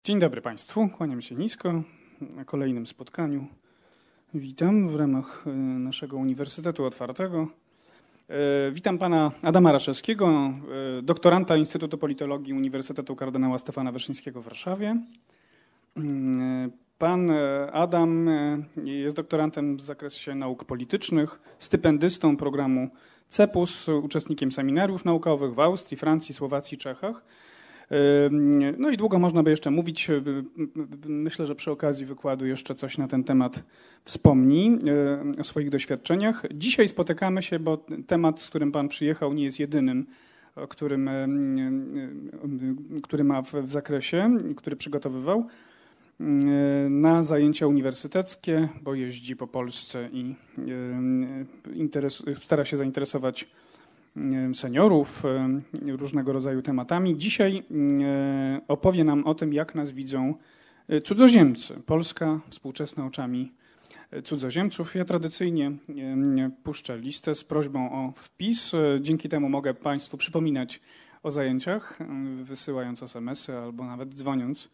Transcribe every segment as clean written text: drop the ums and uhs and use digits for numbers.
Dzień dobry Państwu, kłaniam się nisko na kolejnym spotkaniu. Witam w ramach naszego Uniwersytetu Otwartego. Witam pana Adama Raszewskiego, doktoranta Instytutu Politologii Uniwersytetu Kardynała Stefana Wyszyńskiego w Warszawie. Pan Adam jest doktorantem w zakresie nauk politycznych, stypendystą programu CEPUS, uczestnikiem seminariów naukowych w Austrii, Francji, Słowacji, Czechach. No i długo można by jeszcze mówić. Myślę, że przy okazji wykładu jeszcze coś na ten temat wspomni o swoich doświadczeniach. Dzisiaj spotykamy się, bo temat, z którym pan przyjechał, nie jest jedynym, który ma w zakresie, który przygotowywał na zajęcia uniwersyteckie, bo jeździ po Polsce i stara się zainteresować seniorów różnego rodzaju tematami. Dzisiaj opowie nam o tym, jak nas widzą cudzoziemcy. Polska współczesna oczami cudzoziemców. Ja tradycyjnie puszczę listę z prośbą o wpis. Dzięki temu mogę Państwu przypominać o zajęciach, wysyłając SMS-y albo nawet dzwoniąc.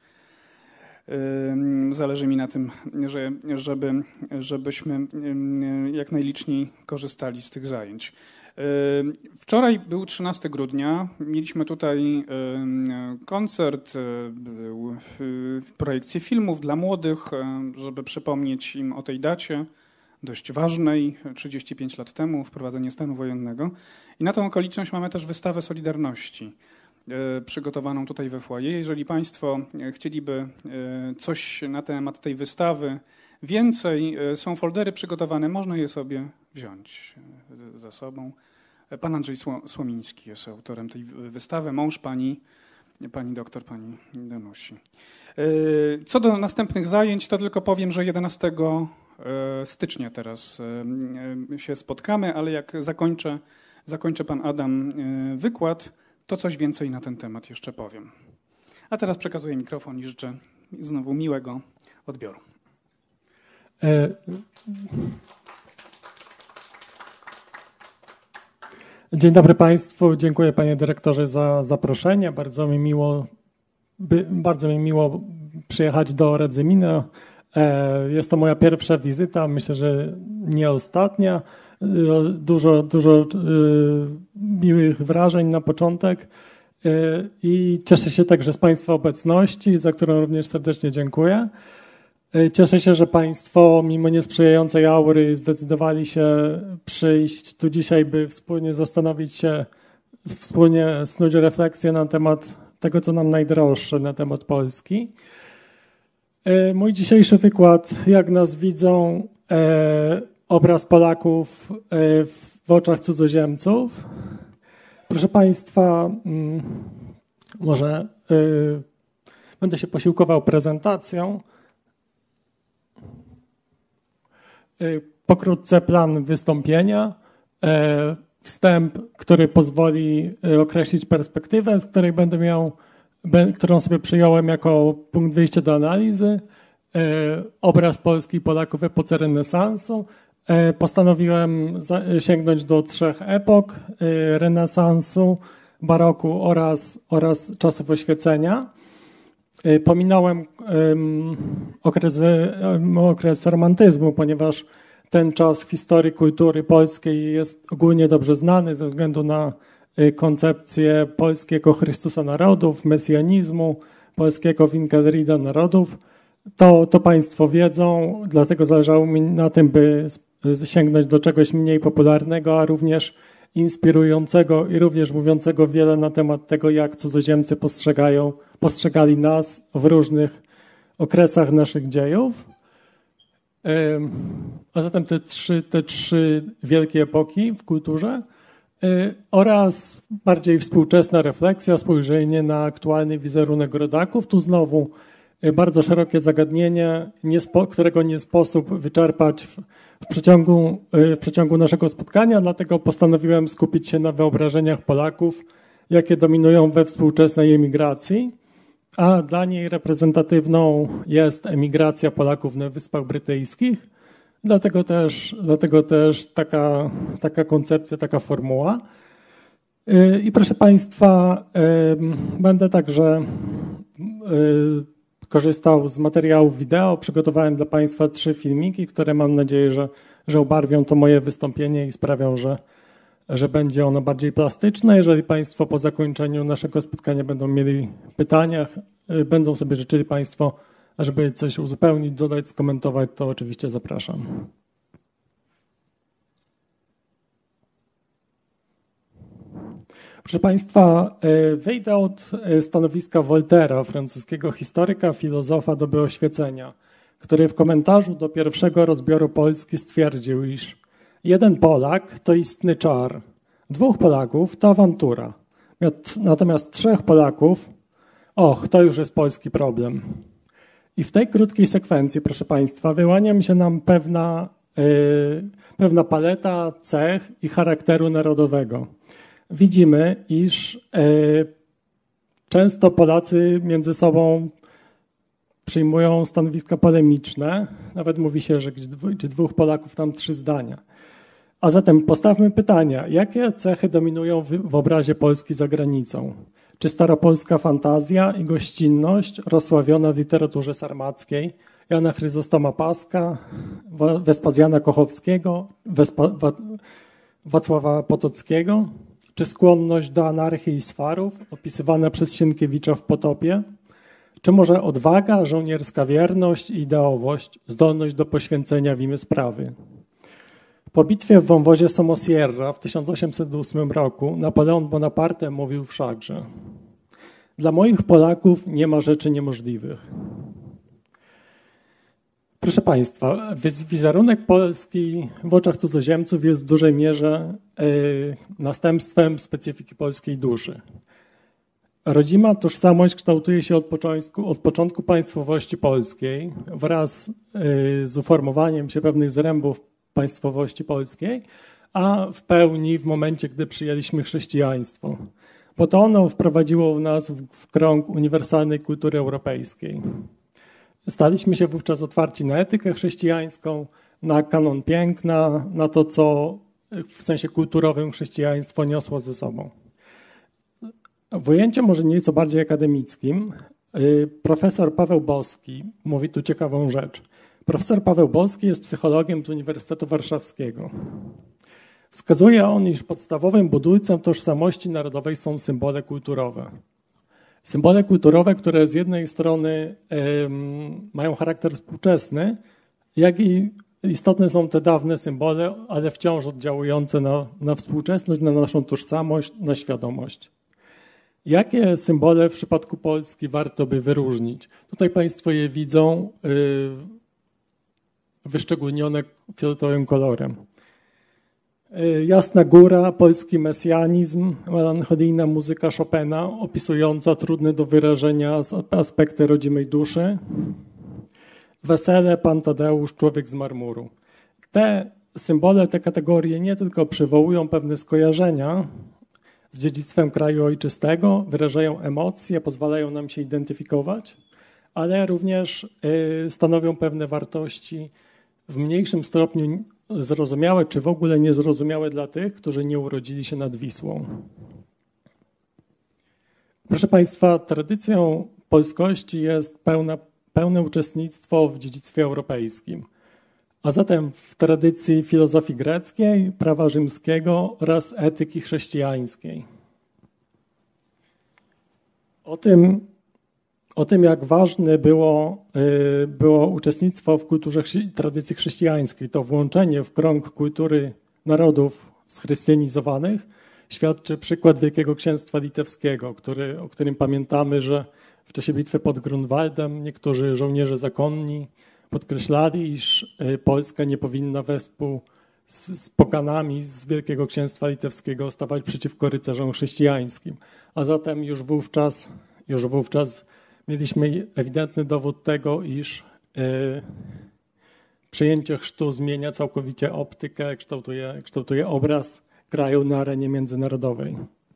Zależy mi na tym, żebyśmy jak najliczniej korzystali z tych zajęć. Wczoraj był 13 grudnia, mieliśmy tutaj koncert, projekcję filmów dla młodych, żeby przypomnieć im o tej dacie dość ważnej, 35 lat temu, wprowadzenie stanu wojennego. I na tą okoliczność mamy też wystawę Solidarności przygotowaną tutaj we foyer. Jeżeli Państwo chcieliby coś na temat tej wystawy więcej, są foldery przygotowane, można je sobie wziąć ze sobą. Pan Andrzej Słomiński jest autorem tej wystawy, mąż pani doktor, pani Danusi. Co do następnych zajęć, to tylko powiem, że 11 stycznia teraz się spotkamy, ale jak zakończy pan Adam wykład, to coś więcej na ten temat jeszcze powiem. A teraz przekazuję mikrofon i życzę znowu miłego odbioru. Dzień dobry Państwu, dziękuję Panie Dyrektorze za zaproszenie. Bardzo mi miło przyjechać do Radzymina. Jest to moja pierwsza wizyta, myślę, że nie ostatnia. Dużo miłych wrażeń na początek i cieszę się także z Państwa obecności, za którą również serdecznie dziękuję. Cieszę się, że Państwo mimo niesprzyjającej aury zdecydowali się przyjść tu dzisiaj, by wspólnie zastanowić się, wspólnie snuć refleksję na temat tego, co nam najdroższe, na temat Polski. Mój dzisiejszy wykład, jak nas widzą, obraz Polaków w oczach cudzoziemców. Proszę Państwa, może będę się posiłkował prezentacją. Pokrótce plan wystąpienia, wstęp, który pozwoli określić perspektywę, z której którą sobie przyjąłem jako punkt wyjścia do analizy, obraz Polski i Polaków w epoce renesansu. Postanowiłem sięgnąć do 3 epok, renesansu, baroku oraz czasów oświecenia. Pominąłem okres romantyzmu, ponieważ ten czas w historii kultury polskiej jest ogólnie dobrze znany ze względu na koncepcję polskiego Chrystusa narodów, mesjanizmu, polskiego Winkelrida narodów. To Państwo wiedzą, dlatego zależało mi na tym, by sięgnąć do czegoś mniej popularnego, a również inspirującego i również mówiącego wiele na temat tego, jak cudzoziemcy postrzegali nas w różnych okresach naszych dziejów. A zatem te trzy wielkie epoki w kulturze oraz bardziej współczesna refleksja, spojrzenie na aktualny wizerunek rodaków. Tu znowu bardzo szerokie zagadnienie, którego nie sposób wyczerpać w przeciągu naszego spotkania, dlatego postanowiłem skupić się na wyobrażeniach Polaków, jakie dominują we współczesnej emigracji, a dla niej reprezentatywną jest emigracja Polaków na Wyspach Brytyjskich. Dlatego też taka koncepcja, taka formuła. I proszę Państwa, będę także korzystał z materiałów wideo. Przygotowałem dla Państwa 3 filmiki, które mam nadzieję, że ubarwią to moje wystąpienie i sprawią, że będzie ono bardziej plastyczne. Jeżeli Państwo po zakończeniu naszego spotkania będą mieli pytania, będą sobie życzyli Państwo, żeby coś uzupełnić, dodać, skomentować, to oczywiście zapraszam. Proszę Państwa, wyjdę od stanowiska Voltaira, francuskiego historyka, filozofa doby oświecenia, który w komentarzu do pierwszego rozbioru Polski stwierdził, iż jeden Polak to istny czar, 2 Polaków to awantura, natomiast 3 Polaków, to już jest polski problem. I w tej krótkiej sekwencji, proszę Państwa, wyłania mi się nam pewna paleta cech i charakteru narodowego. Widzimy, iż często Polacy między sobą przyjmują stanowiska polemiczne. Nawet mówi się, że gdzie 2 Polaków, tam 3 zdania. A zatem postawmy pytania, jakie cechy dominują w obrazie Polski za granicą? Czy staropolska fantazja i gościnność rozsławiona w literaturze sarmackiej, Jana Chryzostoma Paska, Wespazjana Kochowskiego, Wacława Potockiego? Czy skłonność do anarchii i swarów opisywana przez Sienkiewicza w Potopie? Czy może odwaga, żołnierska wierność i ideowość, zdolność do poświęcenia w imię sprawy? Po bitwie w wąwozie Somosierra w 1808 roku Napoleon Bonaparte mówił wszakże: dla moich Polaków nie ma rzeczy niemożliwych. Proszę Państwa, wizerunek Polski w oczach cudzoziemców jest w dużej mierze następstwem specyfiki polskiej duszy. Rodzima tożsamość kształtuje się od początku państwowości polskiej wraz z uformowaniem się pewnych zrębów państwowości polskiej, a w pełni w momencie, gdy przyjęliśmy chrześcijaństwo. Bo to ono wprowadziło nas w krąg uniwersalnej kultury europejskiej. Staliśmy się wówczas otwarci na etykę chrześcijańską, na kanon piękna, na to, co w sensie kulturowym chrześcijaństwo niosło ze sobą. W ujęciu może nieco bardziej akademickim profesor Paweł Boski mówi tu ciekawą rzecz. Profesor Paweł Boski jest psychologiem z Uniwersytetu Warszawskiego. Wskazuje on, iż podstawowym budulcem tożsamości narodowej są symbole kulturowe. Symbole kulturowe, które z jednej strony mają charakter współczesny, jak i istotne są te dawne symbole, ale wciąż oddziałujące na współczesność, na naszą tożsamość, na świadomość. Jakie symbole w przypadku Polski warto by wyróżnić? Tutaj Państwo je widzą wyszczególnione fioletowym kolorem. Jasna Góra, polski mesjanizm, melancholijna muzyka Chopina opisująca trudne do wyrażenia aspekty rodzimej duszy. Wesele, Pan Tadeusz, człowiek z marmuru. Te symbole, te kategorie nie tylko przywołują pewne skojarzenia z dziedzictwem kraju ojczystego, wyrażają emocje, pozwalają nam się identyfikować, ale również stanowią pewne wartości w mniejszym stopniu zrozumiałe, czy w ogóle niezrozumiałe dla tych, którzy nie urodzili się nad Wisłą. Proszę Państwa, tradycją polskości jest pełne uczestnictwo w dziedzictwie europejskim, a zatem w tradycji filozofii greckiej, prawa rzymskiego oraz etyki chrześcijańskiej. O tym, jak ważne było uczestnictwo w kulturze tradycji chrześcijańskiej, to włączenie w krąg kultury narodów schrystianizowanych, świadczy przykład Wielkiego Księstwa Litewskiego, o którym pamiętamy, że w czasie bitwy pod Grunwaldem niektórzy żołnierze zakonni podkreślali, iż Polska nie powinna wespół z poganami z Wielkiego Księstwa Litewskiego stawać przeciwko rycerzom chrześcijańskim. A zatem już wówczas mieliśmy ewidentny dowód tego, iż przyjęcie chrztu zmienia całkowicie optykę, kształtuje obraz kraju na arenie międzynarodowej.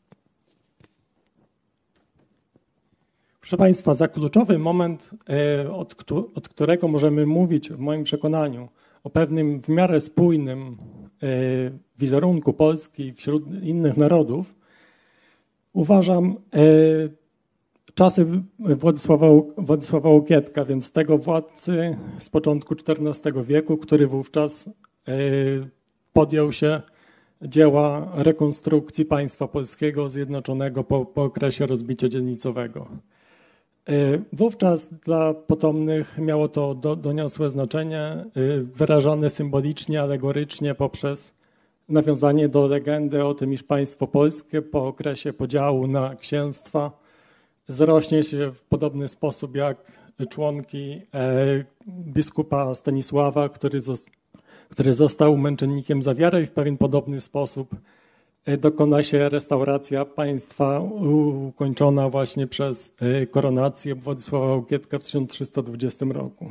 Proszę Państwa, za kluczowy moment, od którego możemy mówić w moim przekonaniu o pewnym w miarę spójnym wizerunku Polski wśród innych narodów, uważam czasy Władysława Łokietka, więc tego władcy z początku XIV wieku, który wówczas podjął się dzieła rekonstrukcji państwa polskiego zjednoczonego po okresie rozbicia dzielnicowego. Wówczas dla potomnych miało to doniosłe znaczenie, wyrażane symbolicznie, alegorycznie poprzez nawiązanie do legendy o tym, iż państwo polskie po okresie podziału na księstwa zrośnie się w podobny sposób jak członki biskupa Stanisława, który został męczennikiem za wiarę, i w pewien podobny sposób dokona się restauracja państwa ukończona właśnie przez koronację Władysława Łokietka w 1320 roku.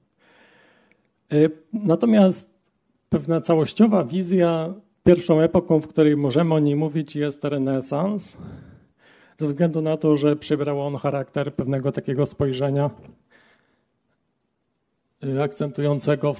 Natomiast pewna całościowa wizja, pierwszą epoką, w której możemy o niej mówić, jest renesans, ze względu na to, że przybrał on charakter pewnego takiego spojrzenia akcentującego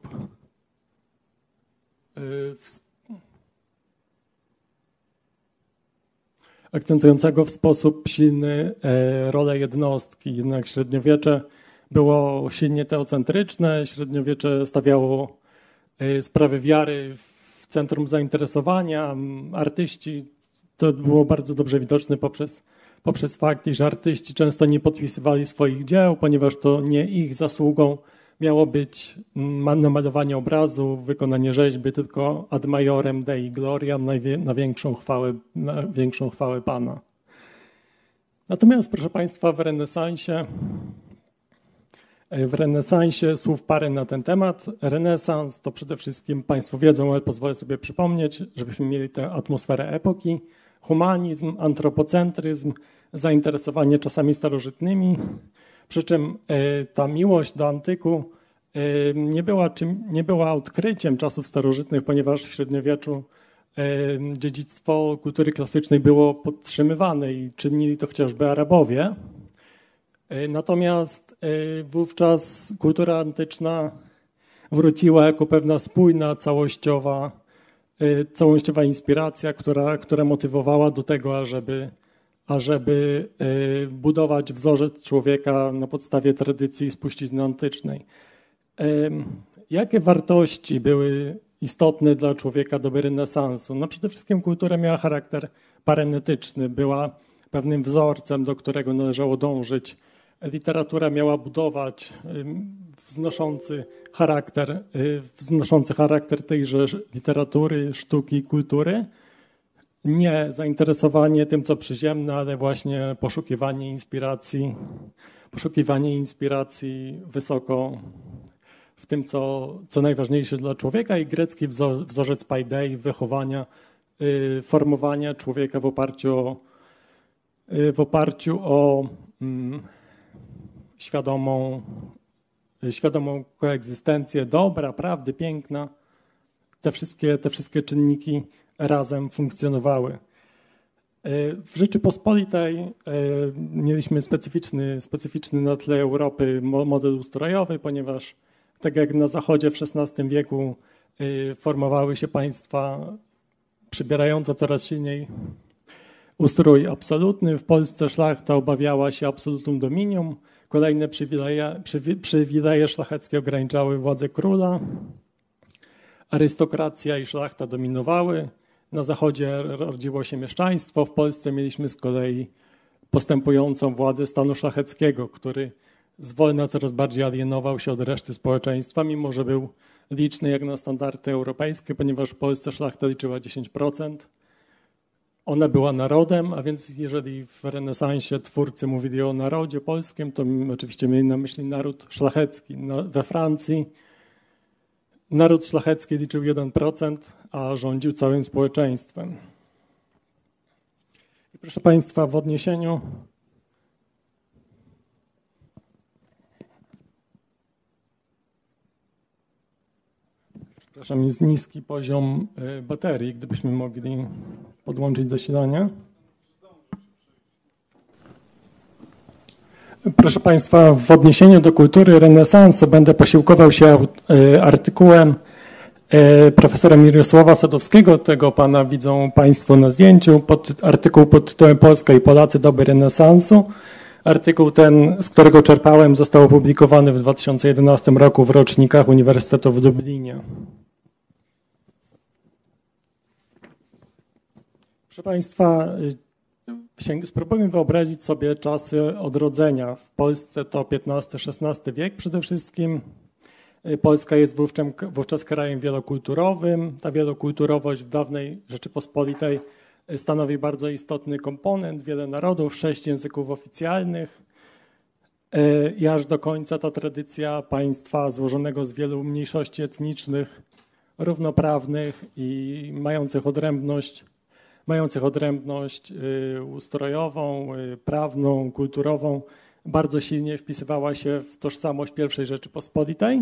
w sposób silny rolę jednostki. Jednak średniowiecze było silnie teocentryczne, średniowiecze stawiało sprawy wiary w centrum zainteresowania. Artyści, to było bardzo dobrze widoczne poprzez fakt, iż artyści często nie podpisywali swoich dzieł, ponieważ to nie ich zasługą miało być namalowanie obrazu, wykonanie rzeźby, tylko ad majorem Dei gloriam, na większą chwałę Pana. Natomiast, proszę Państwa, w renesansie słów parę na ten temat. Renesans to przede wszystkim Państwo wiedzą, ale pozwolę sobie przypomnieć, żebyśmy mieli tę atmosferę epoki. Humanizm, antropocentryzm, zainteresowanie czasami starożytnymi. Przy czym ta miłość do antyku nie była odkryciem czasów starożytnych, ponieważ w średniowieczu dziedzictwo kultury klasycznej było podtrzymywane i czynili to chociażby Arabowie. Natomiast wówczas kultura antyczna wróciła jako pewna spójna, całościowa inspiracja, która motywowała do tego, ażeby budować wzorzec człowieka na podstawie tradycji spuścizny antycznej. Jakie wartości były istotne dla człowieka doby renesansu? No przede wszystkim kultura miała charakter parenetyczny, była pewnym wzorcem, do którego należało dążyć. Literatura miała budować wznoszący charakter tejże literatury, sztuki, kultury. Nie zainteresowanie tym, co przyziemne, ale właśnie poszukiwanie inspiracji wysoko w tym, co najważniejsze dla człowieka, i grecki wzorzec paidei, wychowania, formowania człowieka w oparciu o świadomą koegzystencję dobra, prawdy, piękna. Te wszystkie czynniki razem funkcjonowały. W Rzeczypospolitej mieliśmy specyficzny na tle Europy model ustrojowy, ponieważ tak jak na Zachodzie w XVI wieku formowały się państwa przybierające coraz silniej ustrój absolutny, w Polsce szlachta obawiała się absolutum dominium, kolejne przywileje szlacheckie ograniczały władzę króla, arystokracja i szlachta dominowały, na Zachodzie rodziło się mieszczaństwo, w Polsce mieliśmy z kolei postępującą władzę stanu szlacheckiego, który zwolna coraz bardziej alienował się od reszty społeczeństwa, mimo że był liczny jak na standardy europejskie, ponieważ w Polsce szlachta liczyła 10%. Ona była narodem, a więc jeżeli w renesansie twórcy mówili o narodzie polskim, to oczywiście mieli na myśli naród szlachecki. We Francji naród szlachecki liczył 1%, a rządził całym społeczeństwem. I proszę Państwa, w odniesieniu przepraszam, jest niski poziom baterii, gdybyśmy mogli podłączyć zasilanie. Proszę Państwa, w odniesieniu do kultury renesansu będę posiłkował się artykułem profesora Mirosława Sadowskiego. Tego pana widzą Państwo na zdjęciu. Artykuł pod tytułem Polska i Polacy doby renesansu. Artykuł ten, z którego czerpałem, został opublikowany w 2011 roku w rocznikach Uniwersytetu w Dublinie. Proszę Państwa, spróbujmy wyobrazić sobie czasy odrodzenia. W Polsce to XV-XVI wiek przede wszystkim. Polska jest wówczas krajem wielokulturowym. Ta wielokulturowość w dawnej Rzeczypospolitej stanowi bardzo istotny komponent. Wiele narodów, 6 języków oficjalnych. I aż do końca ta tradycja państwa złożonego z wielu mniejszości etnicznych, równoprawnych i mających odrębność ustrojową, prawną, kulturową, bardzo silnie wpisywała się w tożsamość I Rzeczypospolitej.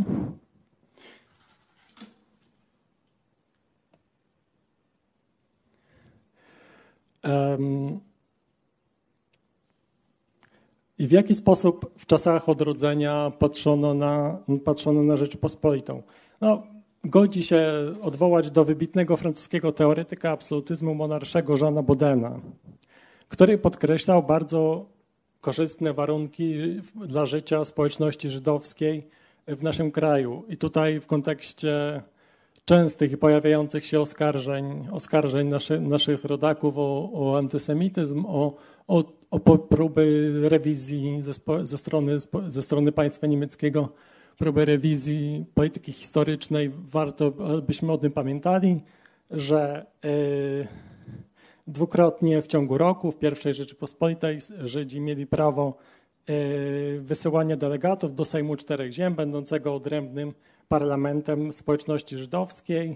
I w jaki sposób w czasach odrodzenia patrzono na Rzeczypospolitą? No, godzi się odwołać do wybitnego francuskiego teoretyka absolutyzmu monarszego Jeana Bodena, który podkreślał bardzo korzystne warunki dla życia społeczności żydowskiej w naszym kraju. I tutaj w kontekście częstych i pojawiających się oskarżeń naszych rodaków o antysemityzm, o próby rewizji ze strony państwa niemieckiego, próby rewizji polityki historycznej, warto, byśmy o tym pamiętali, że dwukrotnie w ciągu roku w I Rzeczypospolitej Żydzi mieli prawo wysyłania delegatów do Sejmu Czterech Ziem, będącego odrębnym parlamentem społeczności żydowskiej.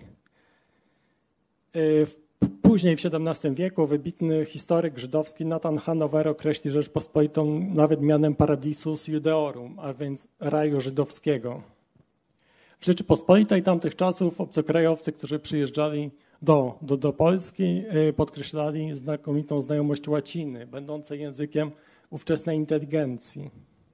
Później w XVII wieku wybitny historyk żydowski Nathan Hanover określi Rzeczpospolitą nawet mianem Paradisus Judeorum, a więc raju żydowskiego. W Rzeczypospolitej tamtych czasów obcokrajowcy, którzy przyjeżdżali do Polski, podkreślali znakomitą znajomość łaciny, będącej językiem ówczesnej inteligencji.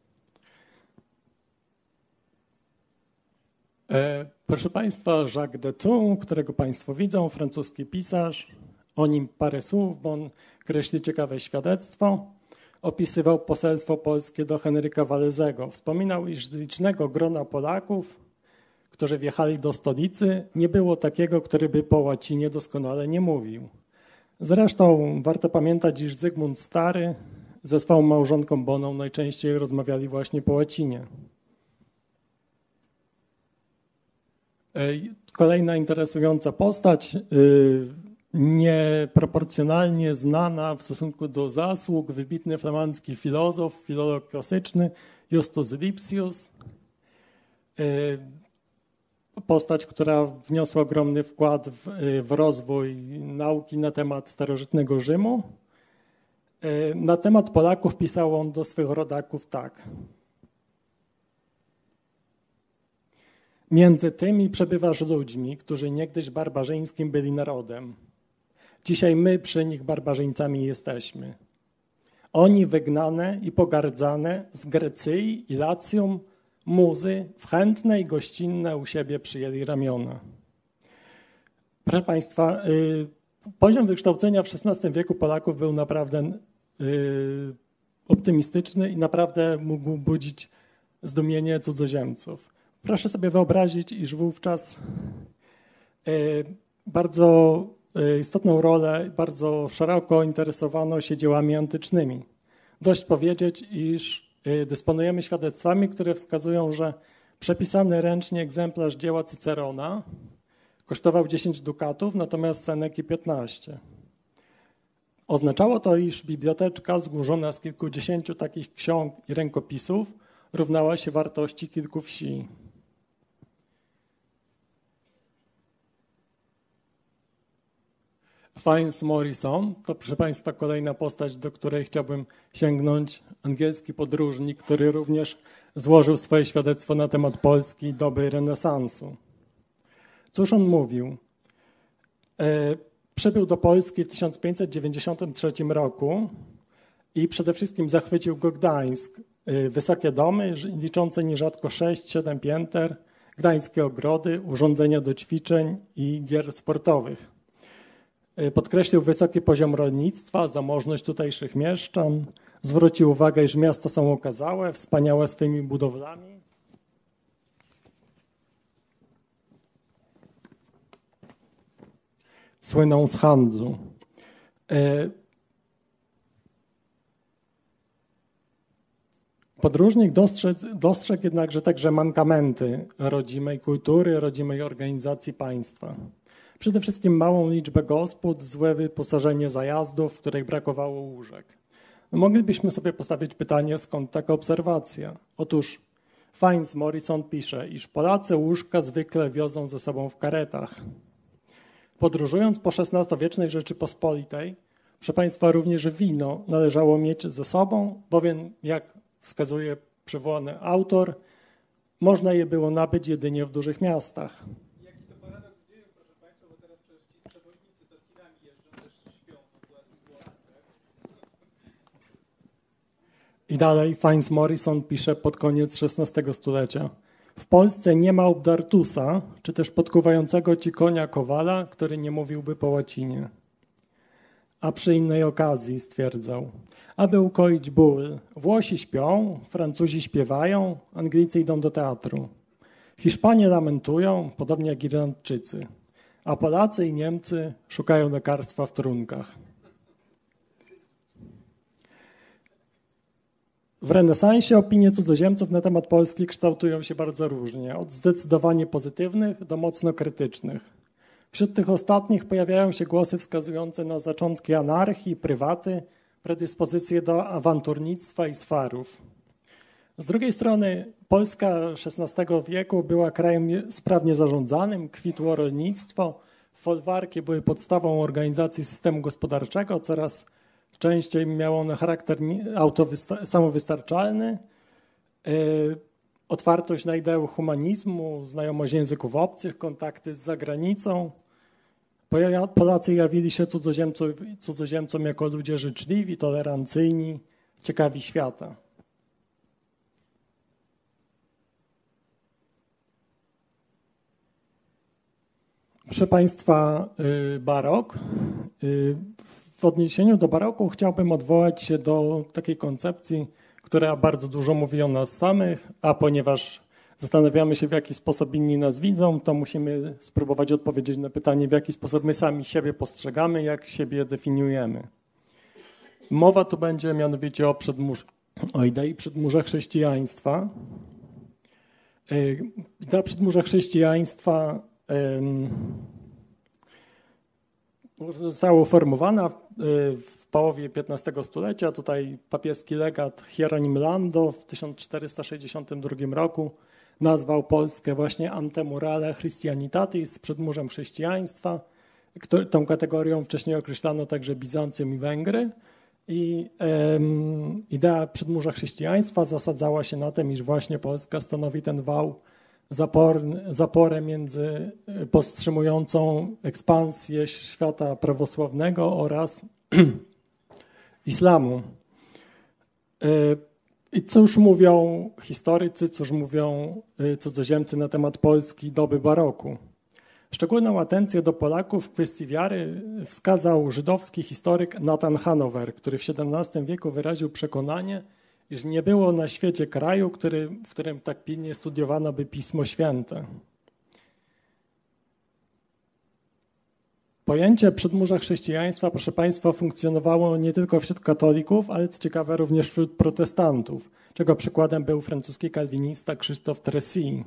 Proszę Państwa, Jacques Detoun, którego Państwo widzą, francuski pisarz, o nim parę słów, bo on kreśli ciekawe świadectwo. Opisywał poselstwo polskie do Henryka Walezego. Wspominał, iż z licznego grona Polaków, którzy wjechali do stolicy, nie było takiego, który by po łacinie doskonale nie mówił. Zresztą warto pamiętać, iż Zygmunt Stary ze swoją małżonką Boną najczęściej rozmawiali właśnie po łacinie. Kolejna interesująca postać, nieproporcjonalnie znana w stosunku do zasług, wybitny flamandzki filozof, filolog klasyczny Justus Lipsius. Postać, która wniosła ogromny wkład w rozwój nauki na temat starożytnego Rzymu. Na temat Polaków pisał on do swych rodaków tak. Między tymi przebywasz ludźmi, którzy niegdyś barbarzyńskim byli narodem. Dzisiaj my przy nich barbarzyńcami jesteśmy. Oni wygnane i pogardzane z Grecyi i Lacjum, Muzy, w chętne i gościnne u siebie przyjęli ramiona. Proszę Państwa, poziom wykształcenia w XVI wieku Polaków był naprawdę optymistyczny i naprawdę mógł budzić zdumienie cudzoziemców. Proszę sobie wyobrazić, iż wówczas bardzo istotną rolę, bardzo szeroko interesowano się dziełami antycznymi. Dość powiedzieć, iż dysponujemy świadectwami, które wskazują, że przepisany ręcznie egzemplarz dzieła Cycerona kosztował 10 dukatów, natomiast Seneki 15. Oznaczało to, iż biblioteczka złożona z kilkudziesięciu takich ksiąg i rękopisów równała się wartości kilku wsi. Fiennes Morrison to, proszę Państwa, kolejna postać, do której chciałbym sięgnąć. Angielski podróżnik, który również złożył swoje świadectwo na temat Polski i doby renesansu. Cóż on mówił? Przybył do Polski w 1593 roku i przede wszystkim zachwycił go Gdańsk. Wysokie domy, liczące nierzadko 6-7 pięter, gdańskie ogrody, urządzenia do ćwiczeń i gier sportowych. Podkreślił wysoki poziom rolnictwa, zamożność tutejszych mieszczan, Zwrócił uwagę, iż miasta są okazałe, wspaniałe swymi budowlami. Słyną z handlu. Podróżnik dostrzegł jednakże także mankamenty rodzimej kultury, rodzimej organizacji państwa. Przede wszystkim małą liczbę gospod, złe wyposażenie zajazdów, w których brakowało łóżek. No, moglibyśmy sobie postawić pytanie, skąd taka obserwacja? Otóż Fiennes Morrison pisze, iż Polacy łóżka zwykle wiozą ze sobą w karetach. Podróżując po XVI-wiecznej Rzeczypospolitej, proszę Państwa, również wino należało mieć ze sobą, bowiem, jak wskazuje przywołany autor, można je było nabyć jedynie w dużych miastach. Jaki to paradoks dzieje, proszę Państwa, bo teraz przecież ci przewoźnicy to tirami jeżdżą, też śpią na własnych głowach. I dalej Fiennes Morrison pisze pod koniec XVI stulecia. W Polsce nie ma obdartusa, czy też podkuwającego ci konia kowala, który nie mówiłby po łacinie. A przy innej okazji stwierdzał, aby ukoić ból, Włosi śpią, Francuzi śpiewają, Anglicy idą do teatru. Hiszpanie lamentują, podobnie jak Irlandczycy, a Polacy i Niemcy szukają lekarstwa w trunkach. W renesansie opinie cudzoziemców na temat Polski kształtują się bardzo różnie, od zdecydowanie pozytywnych do mocno krytycznych. Wśród tych ostatnich pojawiają się głosy wskazujące na zaczątki anarchii, prywaty, predyspozycje do awanturnictwa i swarów. Z drugiej strony Polska XVI wieku była krajem sprawnie zarządzanym, kwitło rolnictwo, folwarki były podstawą organizacji systemu gospodarczego, coraz częściej miało one charakter samowystarczalny, otwartość na ideę humanizmu, znajomość języków obcych, kontakty z zagranicą. Polacy jawili się cudzoziemcom jako ludzie życzliwi, tolerancyjni, ciekawi świata. Proszę Państwa, barok. W odniesieniu do baroku chciałbym odwołać się do takiej koncepcji, która bardzo dużo mówi o nas samych, a ponieważ zastanawiamy się, w jaki sposób inni nas widzą, to musimy spróbować odpowiedzieć na pytanie, w jaki sposób my sami siebie postrzegamy, jak siebie definiujemy. Mowa tu będzie mianowicie o idei przedmurza chrześcijaństwa. Idea przedmurza chrześcijaństwa została uformowana w połowie XV stulecia. Tutaj papieski legat Hieronim Lando w 1462 roku nazwał Polskę właśnie Antemurale Christianitatis, przedmurzem chrześcijaństwa. Tą kategorią wcześniej określano także Bizancjum i Węgry. I idea przedmurza chrześcijaństwa zasadzała się na tym, iż właśnie Polska stanowi ten wał, zaporę między powstrzymującą ekspansję świata prawosławnego oraz islamu. I cóż mówią historycy, cóż mówią cudzoziemcy na temat Polski doby baroku? Szczególną atencję do Polaków w kwestii wiary wskazał żydowski historyk Nathan Hanover, który w XVII wieku wyraził przekonanie, iż nie było na świecie kraju, w którym tak pilnie studiowano by Pismo Święte. Pojęcie przedmurza chrześcijaństwa, proszę Państwa, funkcjonowało nie tylko wśród katolików, ale co ciekawe również wśród protestantów, czego przykładem był francuski kalwinista Krzysztof Tracy.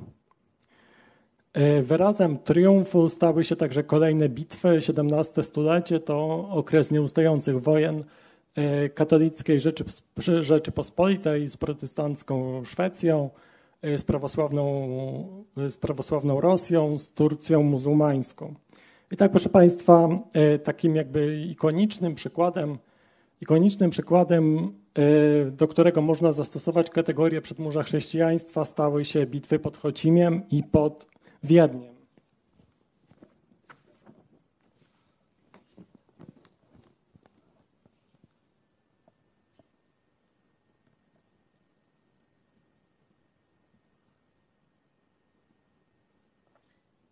Wyrazem triumfu stały się także kolejne bitwy. XVII stulecie to okres nieustających wojen katolickiej Rzeczypospolitej z protestancką Szwecją, z prawosławną Rosją, z Turcją muzułmańską. I tak, proszę Państwa, takim jakby ikonicznym przykładem, do którego można zastosować kategorię przedmurza chrześcijaństwa, stały się bitwy pod Chocimiem i pod Wiedniem.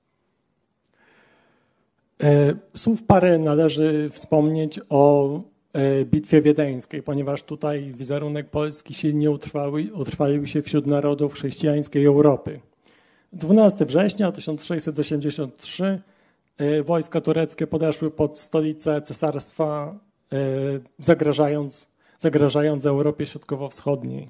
Słów parę należy wspomnieć o Bitwie Wiedeńskiej, ponieważ tutaj wizerunek Polski silnie utrwalił się wśród narodów chrześcijańskiej Europy. 12 września 1683 wojska tureckie podeszły pod stolicę cesarstwa, zagrażając Europie Środkowo-Wschodniej.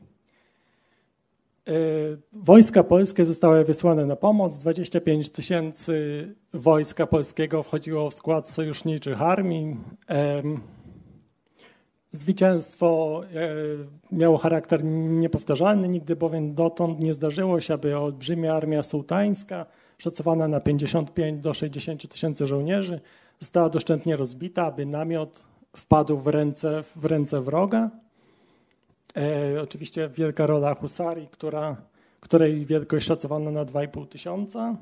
Wojska polskie zostały wysłane na pomoc. 25 000 wojska polskiego wchodziło w skład sojuszniczych armii. Zwycięstwo miało charakter niepowtarzalny, nigdy bowiem dotąd nie zdarzyło się, aby olbrzymia armia sułtańska, szacowana na 55 do 60 tysięcy żołnierzy, została doszczętnie rozbita, aby namiot wpadł w ręce wroga. Oczywiście wielka rola husarii, której wielkość szacowano na 2,5 tysiąca.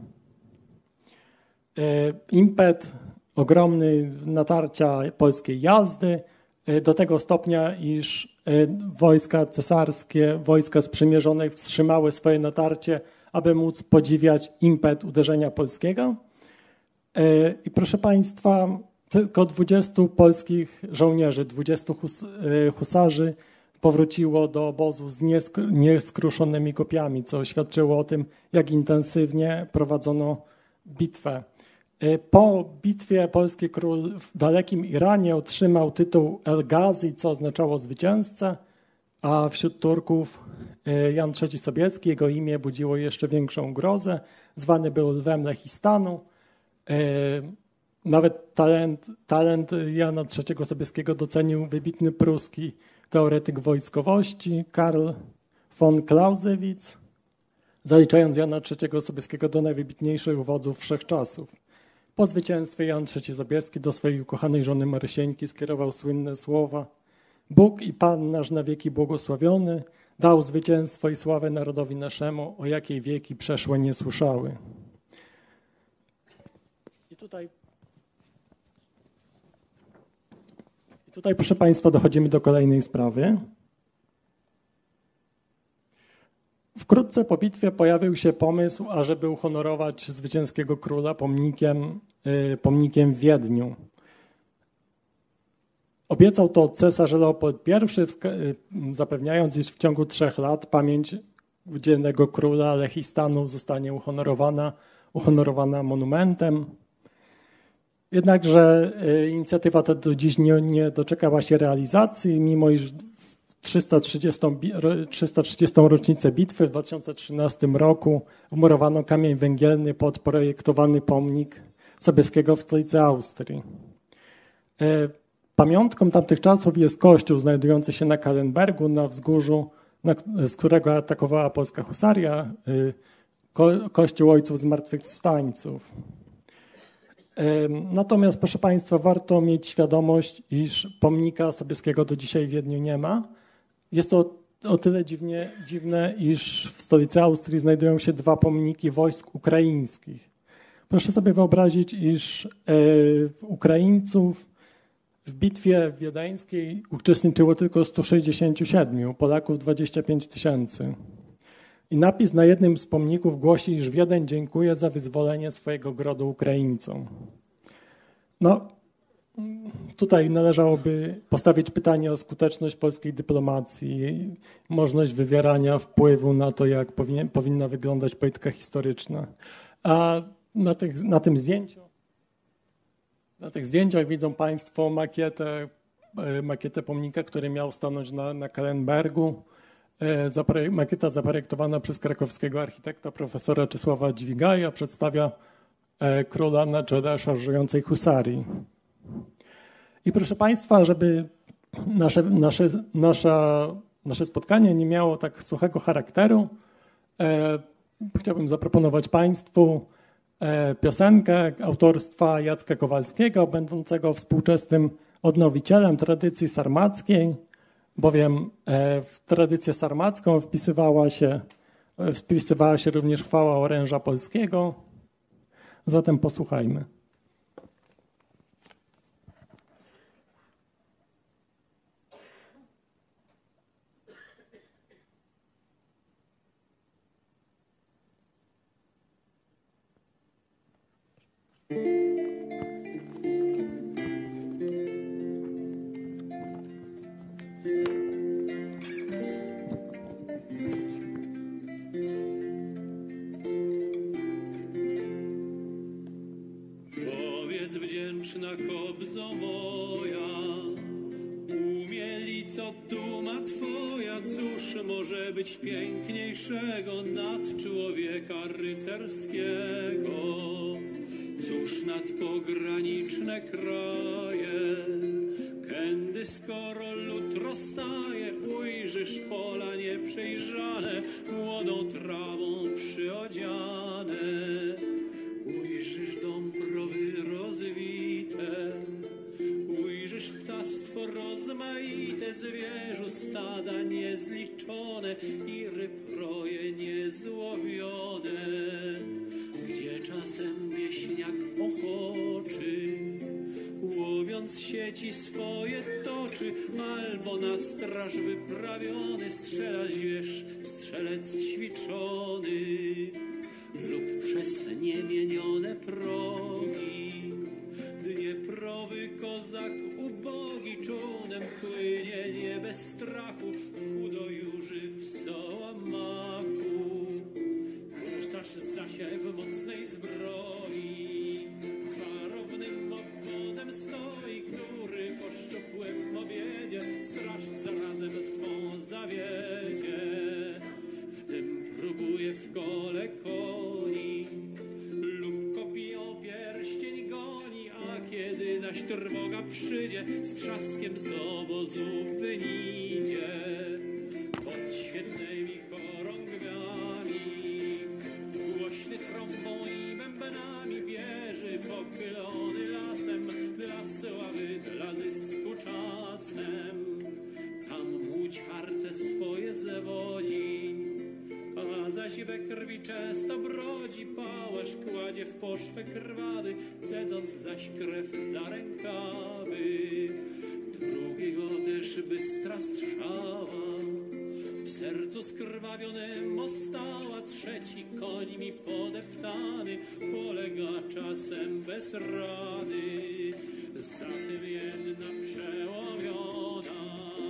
Impet ogromny natarcia polskiej jazdy, do tego stopnia, iż wojska cesarskie, wojska sprzymierzonej wstrzymały swoje natarcie, aby móc podziwiać impet uderzenia polskiego. I proszę Państwa, tylko 20 polskich żołnierzy, 20 husarzy powróciło do obozu z nieskruszonymi kopiami, co świadczyło o tym, jak intensywnie prowadzono bitwę. Po bitwie polski król w dalekim Iranie otrzymał tytuł El Ghazi, co oznaczało zwycięzcę, a wśród Turków Jan III Sobieski, jego imię budziło jeszcze większą grozę. Zwany był Lwem Lechistanu. Nawet talent Jana III Sobieskiego docenił wybitny pruski teoretyk wojskowości Karl von Clausewitz, zaliczając Jana III Sobieskiego do najwybitniejszych wodzów wszechczasów. Po zwycięstwie Jan III Sobieski do swojej ukochanej żony Marysieńki skierował słynne słowa: Bóg i Pan nasz na wieki błogosławiony dał zwycięstwo i sławę narodowi naszemu, o jakiej wieki przeszłe nie słyszały. I tutaj, proszę Państwa, dochodzimy do kolejnej sprawy. Wkrótce po bitwie pojawił się pomysł, ażeby uhonorować zwycięskiego króla pomnikiem w Wiedniu. Obiecał to cesarz Leopold I, zapewniając, iż w ciągu 3 lat pamięć dzielnego króla Lechistanu zostanie uhonorowana monumentem. Jednakże inicjatywa ta do dziś nie doczekała się realizacji, mimo iż w 330. rocznicę bitwy w 2013 roku wmurowano kamień węgielny pod projektowany pomnik Sobieskiego w stolicy Austrii. Pamiątką tamtych czasów jest kościół znajdujący się na Kallenbergu, na wzgórzu, z którego atakowała polska husaria, kościół Ojców Zmartwychwstańców. Natomiast, proszę Państwa, warto mieć świadomość, iż pomnika Sobieskiego do dzisiaj w Wiedniu nie ma. Jest to o tyle dziwne, iż w stolicy Austrii znajdują się 2 pomniki wojsk ukraińskich. Proszę sobie wyobrazić, iż Ukraińców w bitwie wiedeńskiej uczestniczyło tylko 167, Polaków 25 000. I napis na jednym z pomników głosi, iż Wiedeń dziękuję za wyzwolenie swojego grodu Ukraińcom. No, tutaj należałoby postawić pytanie o skuteczność polskiej dyplomacji, możliwość wywierania wpływu na to, jak powinna wyglądać polityka historyczna. A na tych zdjęciach widzą Państwo makietę pomnika, który miał stanąć na Kallenbergu. Makieta zaprojektowana przez krakowskiego architekta profesora Czesława Dźwigaja przedstawia króla na czele szarżującej husarii. I proszę Państwa, żeby nasze spotkanie nie miało tak suchego charakteru, chciałbym zaproponować Państwu piosenkę autorstwa Jacka Kowalskiego, będącego współczesnym odnowicielem tradycji sarmackiej, bowiem w tradycję sarmacką wpisywała się również chwała oręża polskiego. Zatem posłuchajmy. śliczna kobzo moja. Umielico duma twoja, cóż może być piękniejszego nad człowieka rycerskiego? Cóż nad pograniczne kraje, kędy skoro lud rozstaje, ujrzysz pola nieprzejrzane, młodą trawą przyodziane. Ujrzysz dąbrowy rozwite, ujrzysz ptactwo rozmaite, zwierzu stada niezliczone i ryb roje niezłowione. Gdzie czasem wieśniak ochoczy, łowiąc sieci swoje toczy, albo na straż wyprawiony strzela zwierz, strzelec ćwiczony, lub przez niemienione progi Dnieprowy kozak ubogi czółnem płynie nie bez strachu, chudo juży w załamaku. Gusarz zasie w mocnej zbroi warownym obwozem stoi, który po szczupłym obiedzie straż zarazem swą zawiedzie. W tym próbuje w kole koni lub kopią pierścień goni, a kiedy zaś trwoga przyjdzie, z trzaskiem z obozu wynidzie. Pod świetnymi chorągwiami, głośny trąbą i bębenami, bierze pochylony lasem dla sławy, dla zysku czasem. Tam łódź harce swoje zawodzi, a zaś we krwi często brodzi, pałasz kładzie w poszwę krwawy, cedząc zaś krew za rękawy. Drugiego też bystra strzała w sercu skrwawionym ostała, trzeci końmi podeptany polega czasem bez rady. Zatem jedna przełomiona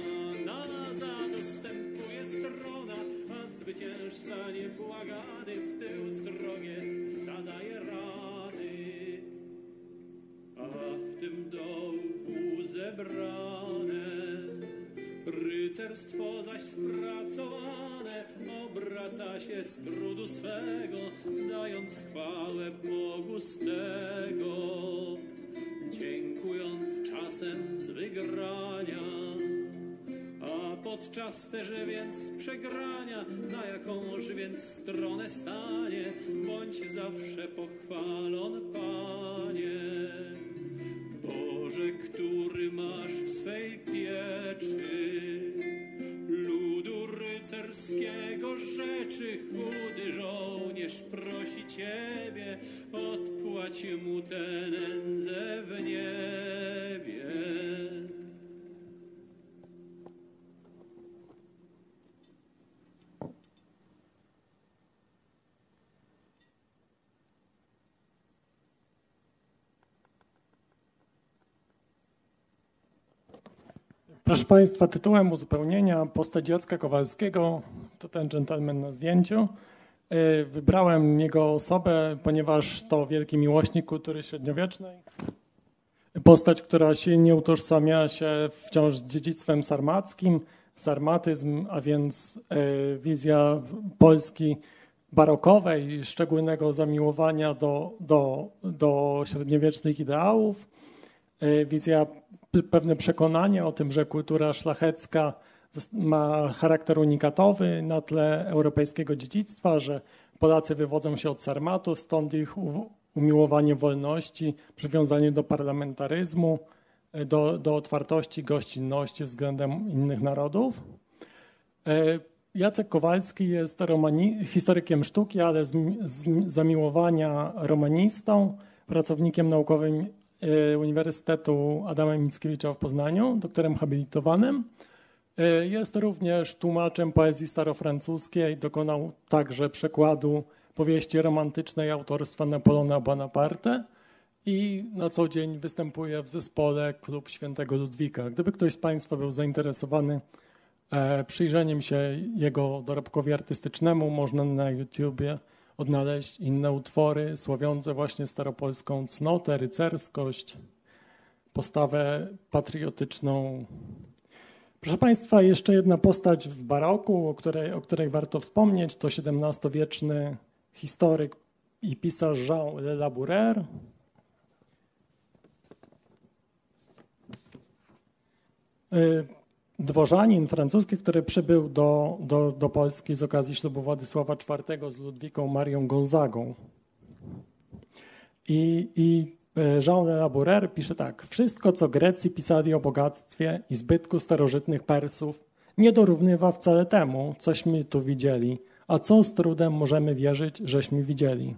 nazad ustępuje strona, a zwyciężca niebłagany w tył stronie zadaje rady. A w tym dołku zebrane rycerstwo zaś spracowane obraca się z trudu swego, dając chwałę Bogu z tego, dziękując czasem z wygrania. A podczas też więc przegrania, na jakąż więc stronę stanie, bądź zawsze pochwalon, Panie. Boże, który masz w swej pieczy ludu rycerskiego rzeczy, chudy żołnierz prosi Ciebie, odpłać mu tę nędzę w niebie. Proszę Państwa, tytułem uzupełnienia postać Jacka Kowalskiego, to ten dżentelmen na zdjęciu. Wybrałem jego osobę, ponieważ to wielki miłośnik kultury średniowiecznej. Postać, która silnie utożsamia się wciąż z dziedzictwem sarmackim, sarmatyzm, a więc wizja Polski barokowej, szczególnego zamiłowania do średniowiecznych ideałów, wizja, pewne przekonanie o tym, że kultura szlachecka ma charakter unikatowy na tle europejskiego dziedzictwa, że Polacy wywodzą się od sarmatów, stąd ich umiłowanie wolności, przywiązanie do parlamentaryzmu, do otwartości, gościnności względem innych narodów. Jacek Kowalski jest historykiem sztuki, ale z zamiłowania romanistą, pracownikiem naukowym Uniwersytetu Adama Mickiewicza w Poznaniu, doktorem habilitowanym. Jest również tłumaczem poezji starofrancuskiej, dokonał także przekładu powieści romantycznej autorstwa Napoleona Bonaparte i na co dzień występuje w zespole Klub Świętego Ludwika. Gdyby ktoś z Państwa był zainteresowany przyjrzeniem się jego dorobkowi artystycznemu, można na YouTubie odnaleźć inne utwory sławiące właśnie staropolską cnotę, rycerskość, postawę patriotyczną. Proszę Państwa, jeszcze jedna postać w baroku, o której warto wspomnieć, to XVII-wieczny historyk i pisarz Jean Le Laboureur. Dworzanin francuski, który przybył do Polski z okazji ślubu Władysława IV z Ludwiką Marią Gonzagą. I Jean Le Laboureur pisze tak: wszystko, co Grecy pisali o bogactwie i zbytku starożytnych Persów, nie dorównywa wcale temu, cośmy tu widzieli, a co z trudem możemy wierzyć, żeśmy widzieli.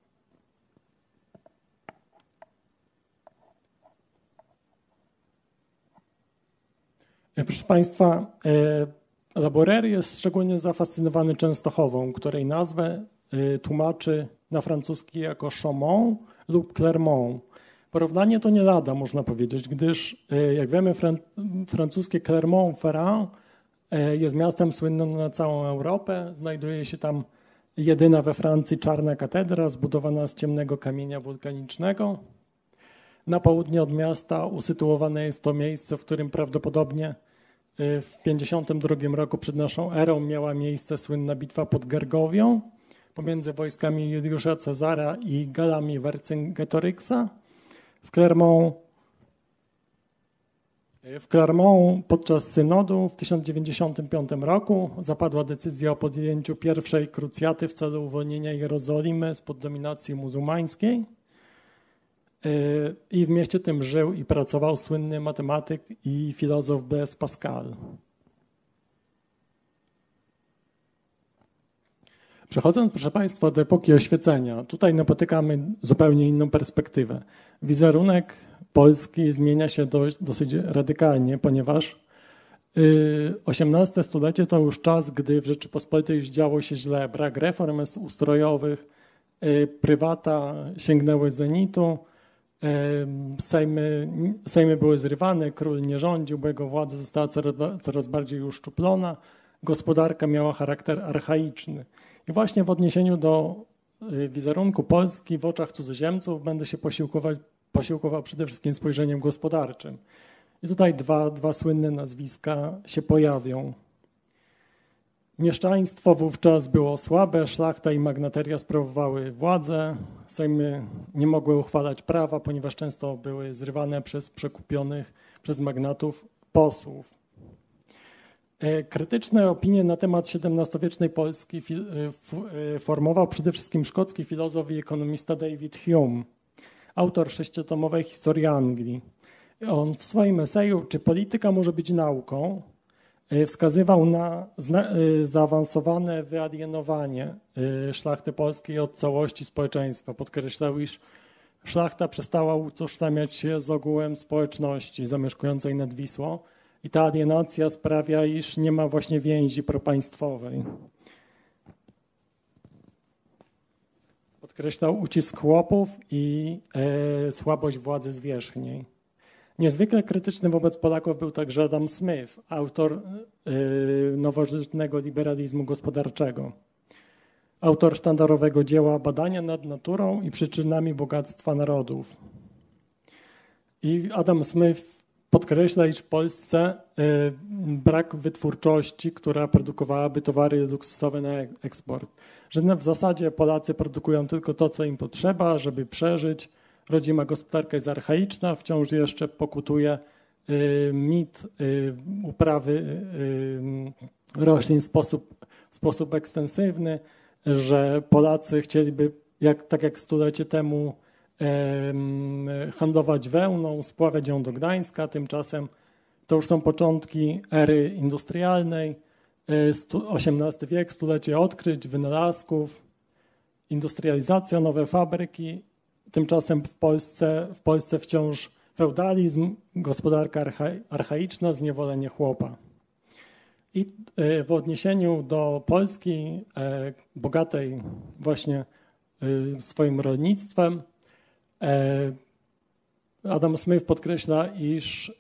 Proszę Państwa, Laboureur jest szczególnie zafascynowany Częstochową, której nazwę tłumaczy na francuski jako Chaumont lub Clermont. Porównanie to nie lada, można powiedzieć, gdyż, jak wiemy, francuskie Clermont-Ferrand jest miastem słynnym na całą Europę. Znajduje się tam jedyna we Francji czarna katedra zbudowana z ciemnego kamienia wulkanicznego. Na południe od miasta usytuowane jest to miejsce, w którym prawdopodobnie w 52 roku przed naszą erą miała miejsce słynna bitwa pod Gergowią pomiędzy wojskami Juliusza Cezara i Galami Vercingetorix'a. W Clermont podczas synodu w 1095 roku zapadła decyzja o podjęciu pierwszej krucjaty w celu uwolnienia Jerozolimy spod dominacji muzułmańskiej. I w mieście tym żył i pracował słynny matematyk i filozof Blaise Pascal. Przechodząc, proszę Państwa, do epoki oświecenia, tutaj napotykamy zupełnie inną perspektywę. Wizerunek Polski zmienia się dosyć radykalnie, ponieważ XVIII stulecie to już czas, gdy w Rzeczypospolitej działo się źle. Brak reform ustrojowych, prywata sięgnęły zenitu, sejmy były zrywane, król nie rządził, bo jego władza została coraz bardziej uszczuplona, gospodarka miała charakter archaiczny. I właśnie w odniesieniu do wizerunku Polski w oczach cudzoziemców będę się posiłkował przede wszystkim spojrzeniem gospodarczym. I tutaj dwa słynne nazwiska się pojawią. Mieszczaństwo wówczas było słabe, szlachta i magnateria sprawowały władzę, sejmy nie mogły uchwalać prawa, ponieważ często były zrywane przez przekupionych przez magnatów posłów. Krytyczne opinie na temat XVII-wiecznej Polski formował przede wszystkim szkocki filozof i ekonomista David Hume, autor 6-tomowej historii Anglii. On w swoim eseju "Czy polityka może być nauką?" wskazywał na zaawansowane wyalienowanie szlachty polskiej od całości społeczeństwa. Podkreślał, iż szlachta przestała utożsamiać się z ogółem społeczności zamieszkującej nad Wisłą i ta alienacja sprawia, iż nie ma właśnie więzi propaństwowej. Podkreślał ucisk chłopów i słabość władzy zwierzchniej. Niezwykle krytyczny wobec Polaków był także Adam Smith, autor nowożytnego liberalizmu gospodarczego. Autor sztandarowego dzieła Badania nad naturą i przyczynami bogactwa narodów. I Adam Smith podkreśla, iż w Polsce brak wytwórczości, która produkowałaby towary luksusowe na eksport. Że w zasadzie Polacy produkują tylko to, co im potrzeba, żeby przeżyć. Rodzima gospodarka jest archaiczna, wciąż jeszcze pokutuje mit uprawy roślin w sposób ekstensywny, że Polacy chcieliby, tak jak stulecie temu, handlować wełną, spławiać ją do Gdańska. Tymczasem to już są początki ery industrialnej, XVIII wiek, stulecie odkryć, wynalazków, industrializacja, nowe fabryki. Tymczasem w Polsce wciąż feudalizm, gospodarka archaiczna, zniewolenie chłopa. I w odniesieniu do Polski, bogatej właśnie swoim rolnictwem, Adam Smith podkreśla, iż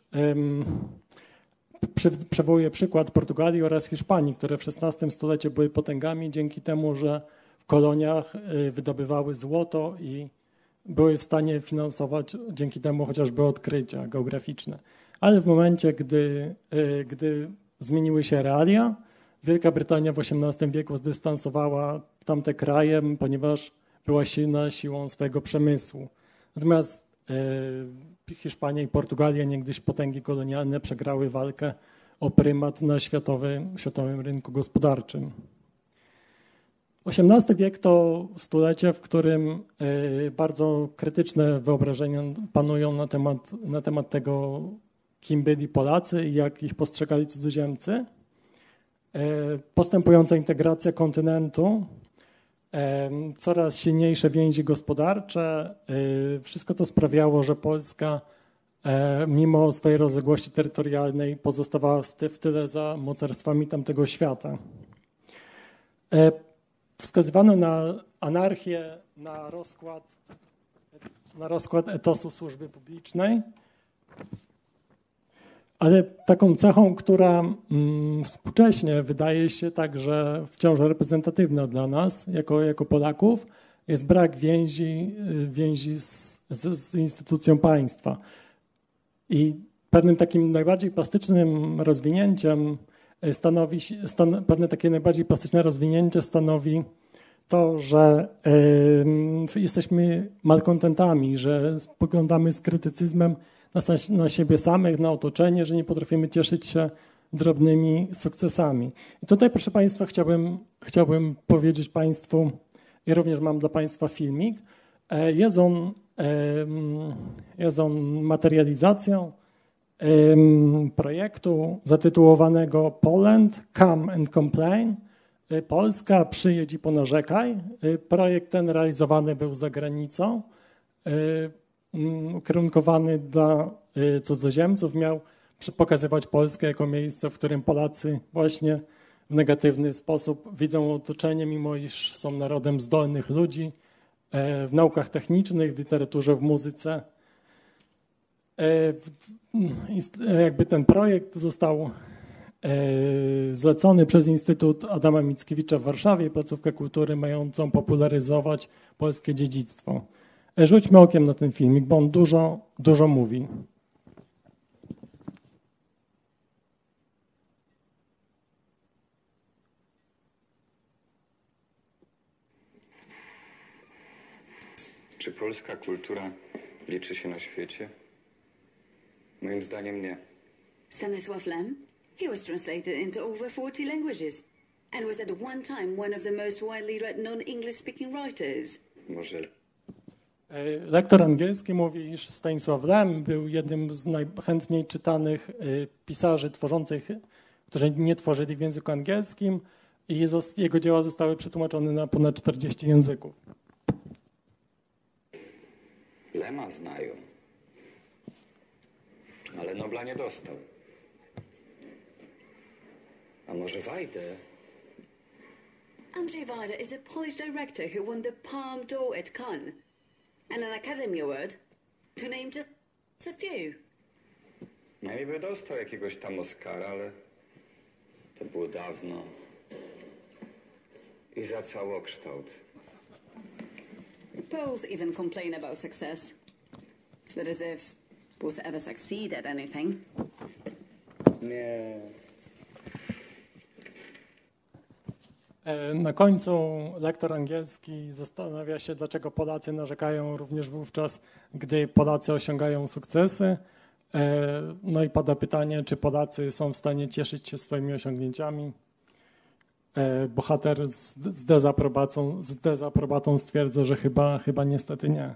przywołuje przykład Portugalii oraz Hiszpanii, które w XVI stuleciu były potęgami dzięki temu, że w koloniach wydobywały złoto i były w stanie finansować dzięki temu chociażby odkrycia geograficzne. Ale w momencie, gdy zmieniły się realia, Wielka Brytania w XVIII wieku zdystansowała tamte kraje, ponieważ była silna siłą swojego przemysłu. Natomiast Hiszpania i Portugalia, niegdyś potęgi kolonialne, przegrały walkę o prymat na światowym rynku gospodarczym. XVIII wiek to stulecie, w którym bardzo krytyczne wyobrażenia panują na temat tego, kim byli Polacy i jak ich postrzegali cudzoziemcy. Postępująca integracja kontynentu, coraz silniejsze więzi gospodarcze, wszystko to sprawiało, że Polska mimo swojej rozległości terytorialnej pozostawała w tyle za mocarstwami tamtego świata. Wskazywano na anarchię, na rozkład etosu służby publicznej, ale taką cechą, która współcześnie wydaje się także wciąż reprezentatywna dla nas, jako Polaków, jest brak więzi z instytucją państwa. I pewnym takim najbardziej plastycznym rozwinięciem stanowi to, że jesteśmy malkontentami, że spoglądamy z krytycyzmem na siebie samych, na otoczenie, że nie potrafimy cieszyć się drobnymi sukcesami. I tutaj, proszę Państwa, chciałbym powiedzieć Państwu, i również mam dla Państwa filmik. Jest on materializacją projektu zatytułowanego Poland, Come and Complain. Polska, przyjedź i ponarzekaj. Projekt ten realizowany był za granicą, ukierunkowany dla cudzoziemców. Miał pokazywać Polskę jako miejsce, w którym Polacy właśnie w negatywny sposób widzą otoczenie, mimo iż są narodem zdolnych ludzi w naukach technicznych, w literaturze, w muzyce. Jakby ten projekt został zlecony przez Instytut Adama Mickiewicza w Warszawie, placówkę kultury mającą popularyzować polskie dziedzictwo. Rzućmy okiem na ten filmik, bo on dużo mówi. Czy polska kultura liczy się na świecie? Moim zdaniem nie. Stanisław Lem? He was translated into over 40 languages and was at one time one of the most widely read non-English speaking writers. Może... Lektor angielski mówi, iż Stanisław Lem był jednym z najchętniej czytanych pisarzy którzy nie tworzyli w języku angielskim i jego dzieła zostały przetłumaczone na ponad 40 języków. Lema znają, ale Nobla nie dostał. A może Wajdę? Andrzej Wajda is a Polish director who won the Palme d'Or at Cannes and an Academy Award, to name just a few. No niby dostał jakiegoś tam Oscara, ale to było dawno. I za całokształt. Both even complain about success. That as if both ever succeed at anything. Nie. Na końcu lektor angielski zastanawia się, dlaczego Polacy narzekają również wówczas, gdy Polacy osiągają sukcesy. No i pada pytanie, czy Polacy są w stanie cieszyć się swoimi osiągnięciami. Bohater z dezaprobatą stwierdza, że chyba niestety nie.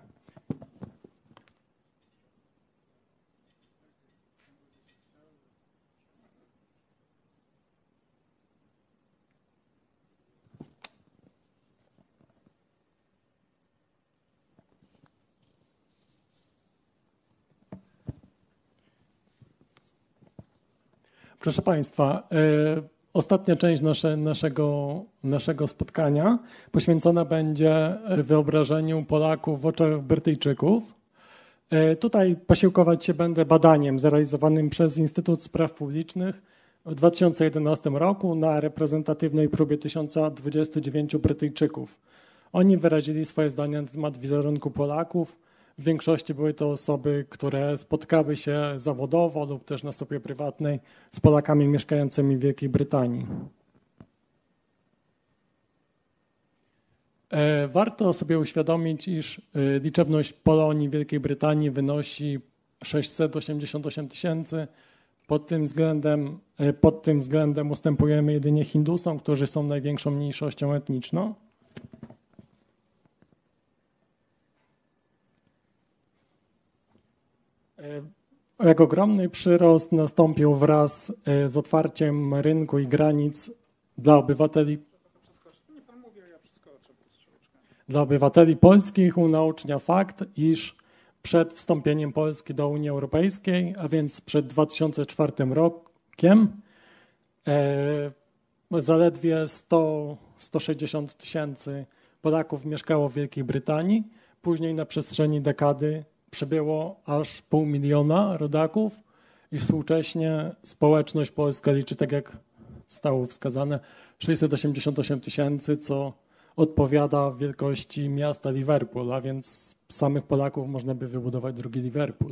Proszę Państwa, ostatnia część naszego spotkania poświęcona będzie wyobrażeniu Polaków w oczach Brytyjczyków. Tutaj posiłkować się będę badaniem zrealizowanym przez Instytut Spraw Publicznych w 2011 roku na reprezentatywnej próbie 1029 Brytyjczyków. Oni wyrazili swoje zdanie na temat wizerunku Polaków. W większości były to osoby, które spotkały się zawodowo lub też na stopie prywatnej z Polakami mieszkającymi w Wielkiej Brytanii. Warto sobie uświadomić, iż liczebność Polonii w Wielkiej Brytanii wynosi 688 000. Pod tym względem ustępujemy jedynie Hindusom, którzy są największą mniejszością etniczną. Jak ogromny przyrost nastąpił wraz z otwarciem rynku i granic dla obywateli polskich, unaocznia fakt, iż przed wstąpieniem Polski do Unii Europejskiej, a więc przed 2004 rokiem, zaledwie 160 000 Polaków mieszkało w Wielkiej Brytanii. Później na przestrzeni dekady przybyło aż 500 000 rodaków i współcześnie społeczność polska liczy, tak jak zostało wskazane, 688 000, co odpowiada wielkości miasta Liverpool, a więc z samych Polaków można by wybudować drugi Liverpool.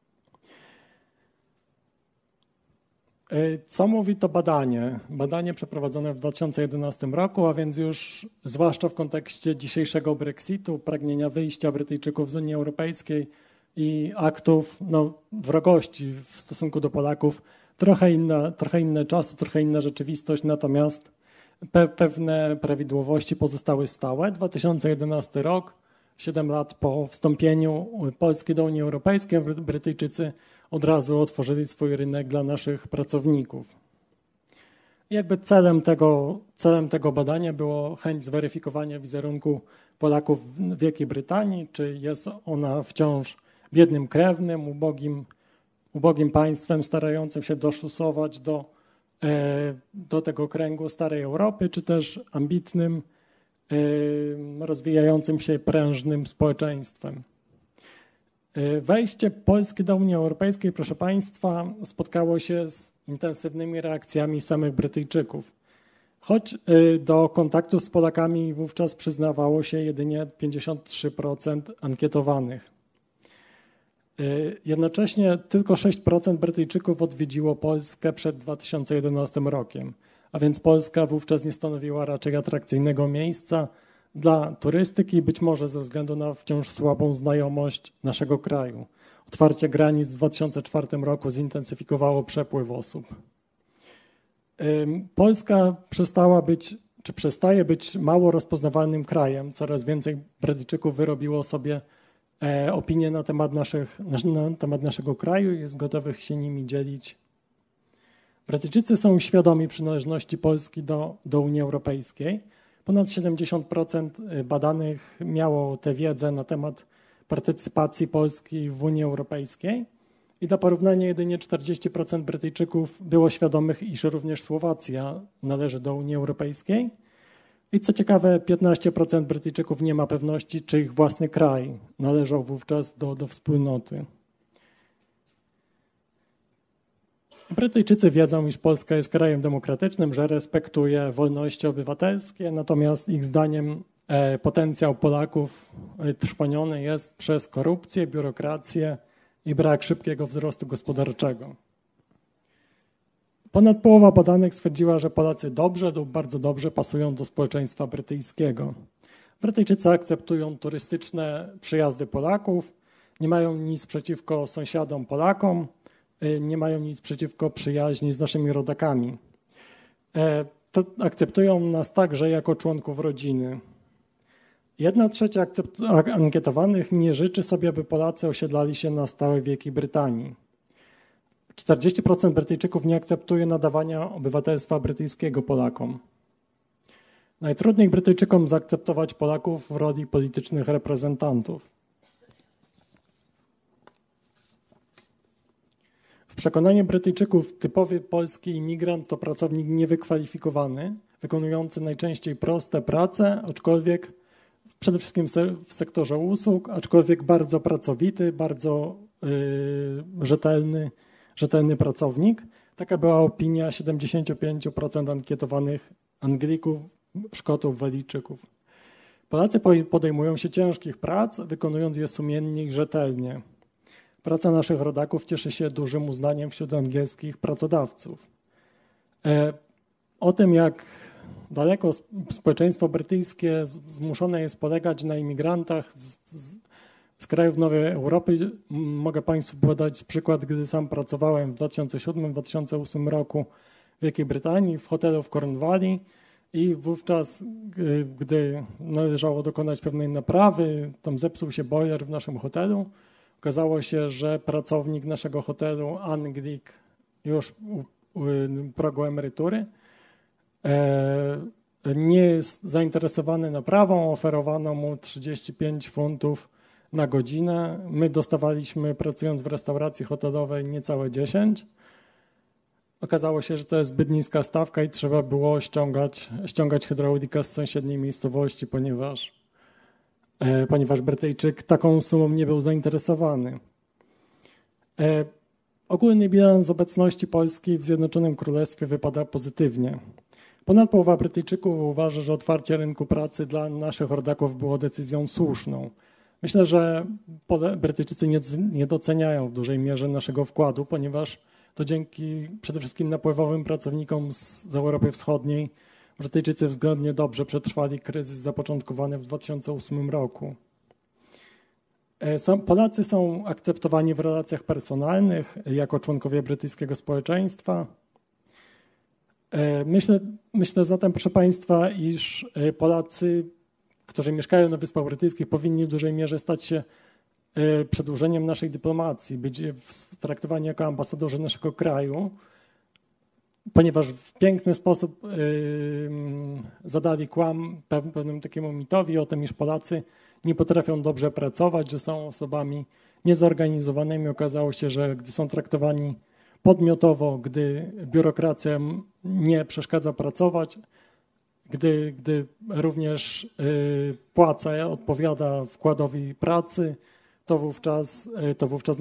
Co mówi to badanie? Badanie przeprowadzone w 2011 roku, a więc już zwłaszcza w kontekście dzisiejszego Brexitu, pragnienia wyjścia Brytyjczyków z Unii Europejskiej i aktów wrogości w stosunku do Polaków. Trochę inne czasy, trochę inna rzeczywistość, natomiast pewne prawidłowości pozostały stałe. 2011 rok, 7 lat po wstąpieniu Polski do Unii Europejskiej, Brytyjczycy od razu otworzyli swój rynek dla naszych pracowników. I jakby celem tego badania było chęć zweryfikowania wizerunku Polaków w Wielkiej Brytanii, czy jest ona wciąż biednym krewnym, ubogim państwem starającym się doszusować do tego kręgu starej Europy, czy też ambitnym, rozwijającym się prężnym społeczeństwem. Wejście Polski do Unii Europejskiej, proszę Państwa, spotkało się z intensywnymi reakcjami samych Brytyjczyków. Choć do kontaktów z Polakami wówczas przyznawało się jedynie 53% ankietowanych. Jednocześnie tylko 6% Brytyjczyków odwiedziło Polskę przed 2011 rokiem, a więc Polska wówczas nie stanowiła raczej atrakcyjnego miejsca dla turystyki, być może ze względu na wciąż słabą znajomość naszego kraju. Otwarcie granic w 2004 roku zintensyfikowało przepływ osób. Polska przestaje być mało rozpoznawalnym krajem. Coraz więcej Brytyjczyków wyrobiło sobie opinie na temat naszego kraju i jest gotowych się nimi dzielić. Brytyjczycy są świadomi przynależności Polski do Unii Europejskiej. Ponad 70% badanych miało tę wiedzę na temat partycypacji Polski w Unii Europejskiej. I dla porównania jedynie 40% Brytyjczyków było świadomych, iż również Słowacja należy do Unii Europejskiej. I co ciekawe, 15% Brytyjczyków nie ma pewności, czy ich własny kraj należał wówczas do wspólnoty. Brytyjczycy wiedzą, iż Polska jest krajem demokratycznym, że respektuje wolności obywatelskie, natomiast ich zdaniem potencjał Polaków trwoniony jest przez korupcję, biurokrację i brak szybkiego wzrostu gospodarczego. Ponad połowa badanych stwierdziła, że Polacy dobrze lub bardzo dobrze pasują do społeczeństwa brytyjskiego. Brytyjczycy akceptują turystyczne przyjazdy Polaków, nie mają nic przeciwko sąsiadom Polakom, nie mają nic przeciwko przyjaźni z naszymi rodakami. To akceptują nas także jako członków rodziny. 1/3 ankietowanych nie życzy sobie, by Polacy osiedlali się na stałe w Wielkiej Brytanii. 40% Brytyjczyków nie akceptuje nadawania obywatelstwa brytyjskiego Polakom. Najtrudniej Brytyjczykom zaakceptować Polaków w roli politycznych reprezentantów. W przekonaniu Brytyjczyków typowy polski imigrant to pracownik niewykwalifikowany, wykonujący najczęściej proste prace, aczkolwiek przede wszystkim w sektorze usług, aczkolwiek bardzo pracowity, bardzo rzetelny pracownik. Taka była opinia 75% ankietowanych Anglików, Szkotów, Walijczyków. Polacy podejmują się ciężkich prac, wykonując je sumiennie i rzetelnie. Praca naszych rodaków cieszy się dużym uznaniem wśród angielskich pracodawców. O tym, jak daleko społeczeństwo brytyjskie zmuszone jest polegać na imigrantach z krajów Nowej Europy, mogę Państwu podać przykład, gdy sam pracowałem w 2007-2008 roku w Wielkiej Brytanii w hotelu w Cornwalli i wówczas, gdy należało dokonać pewnej naprawy, tam zepsuł się boiler w naszym hotelu. Okazało się, że pracownik naszego hotelu, Anglik, już u progu emerytury, nie jest zainteresowany naprawą, oferowano mu 35 funtów na godzinę. My dostawaliśmy, pracując w restauracji hotelowej, niecałe 10. Okazało się, że to jest zbyt niska stawka i trzeba było ściągać hydraulika z sąsiedniej miejscowości, ponieważ Brytyjczyk taką sumą nie był zainteresowany. Ogólny bilans obecności Polski w Zjednoczonym Królestwie wypada pozytywnie. Ponad połowa Brytyjczyków uważa, że otwarcie rynku pracy dla naszych rodaków było decyzją słuszną. Myślę, że Brytyjczycy nie doceniają w dużej mierze naszego wkładu, ponieważ to dzięki przede wszystkim napływowym pracownikom z Europy Wschodniej Brytyjczycy względnie dobrze przetrwali kryzys zapoczątkowany w 2008 roku. Polacy są akceptowani w relacjach personalnych jako członkowie brytyjskiego społeczeństwa. Myślę zatem, proszę Państwa, iż Polacy, którzy mieszkają na Wyspach Brytyjskich, powinni w dużej mierze stać się przedłużeniem naszej dyplomacji, być traktowani jako ambasadorzy naszego kraju, ponieważ w piękny sposób zadali kłam pewnemu takiemu mitowi o tym, iż Polacy nie potrafią dobrze pracować, że są osobami niezorganizowanymi. Okazało się, że gdy są traktowani podmiotowo, gdy biurokracja nie przeszkadza pracować, gdy również płaca odpowiada wkładowi pracy, to wówczas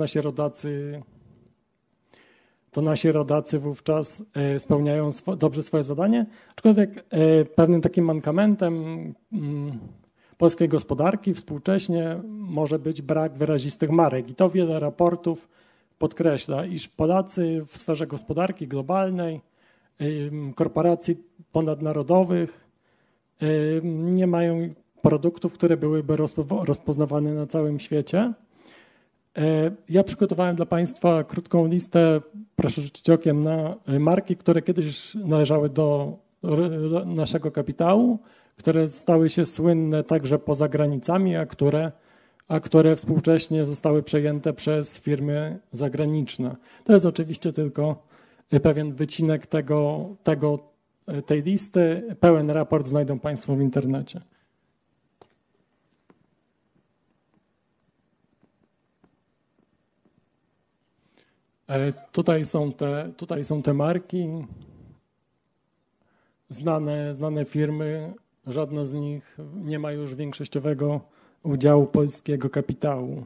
nasi rodacy wówczas spełniają dobrze swoje zadanie. Aczkolwiek pewnym takim mankamentem polskiej gospodarki współcześnie może być brak wyrazistych marek. I to wiele raportów podkreśla, iż Polacy w sferze gospodarki globalnej, korporacji ponadnarodowych nie mają produktów, które byłyby rozpoznawane na całym świecie. Ja przygotowałem dla Państwa krótką listę, proszę rzucić okiem na marki, które kiedyś należały do naszego kapitału, które stały się słynne także poza granicami, a które współcześnie zostały przejęte przez firmy zagraniczne. To jest oczywiście tylko pewien wycinek tej listy. Pełen raport znajdą Państwo w internecie. Tutaj są te marki, znane firmy. Żadna z nich nie ma już większościowego udziału polskiego kapitału.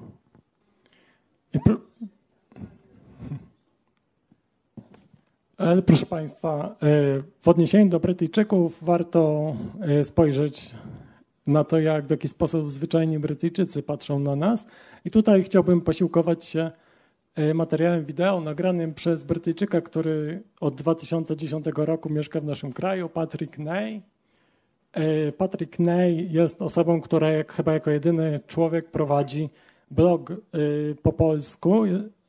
Ale proszę Państwa, w odniesieniu do Brytyjczyków warto spojrzeć na to, w jaki sposób zwyczajni Brytyjczycy patrzą na nas. I tutaj chciałbym posiłkować się materiałem wideo nagranym przez Brytyjczyka, który od 2010 roku mieszka w naszym kraju, Patrick Ney. Patrick Ney jest osobą, która chyba jako jedyny człowiek prowadzi blog po polsku,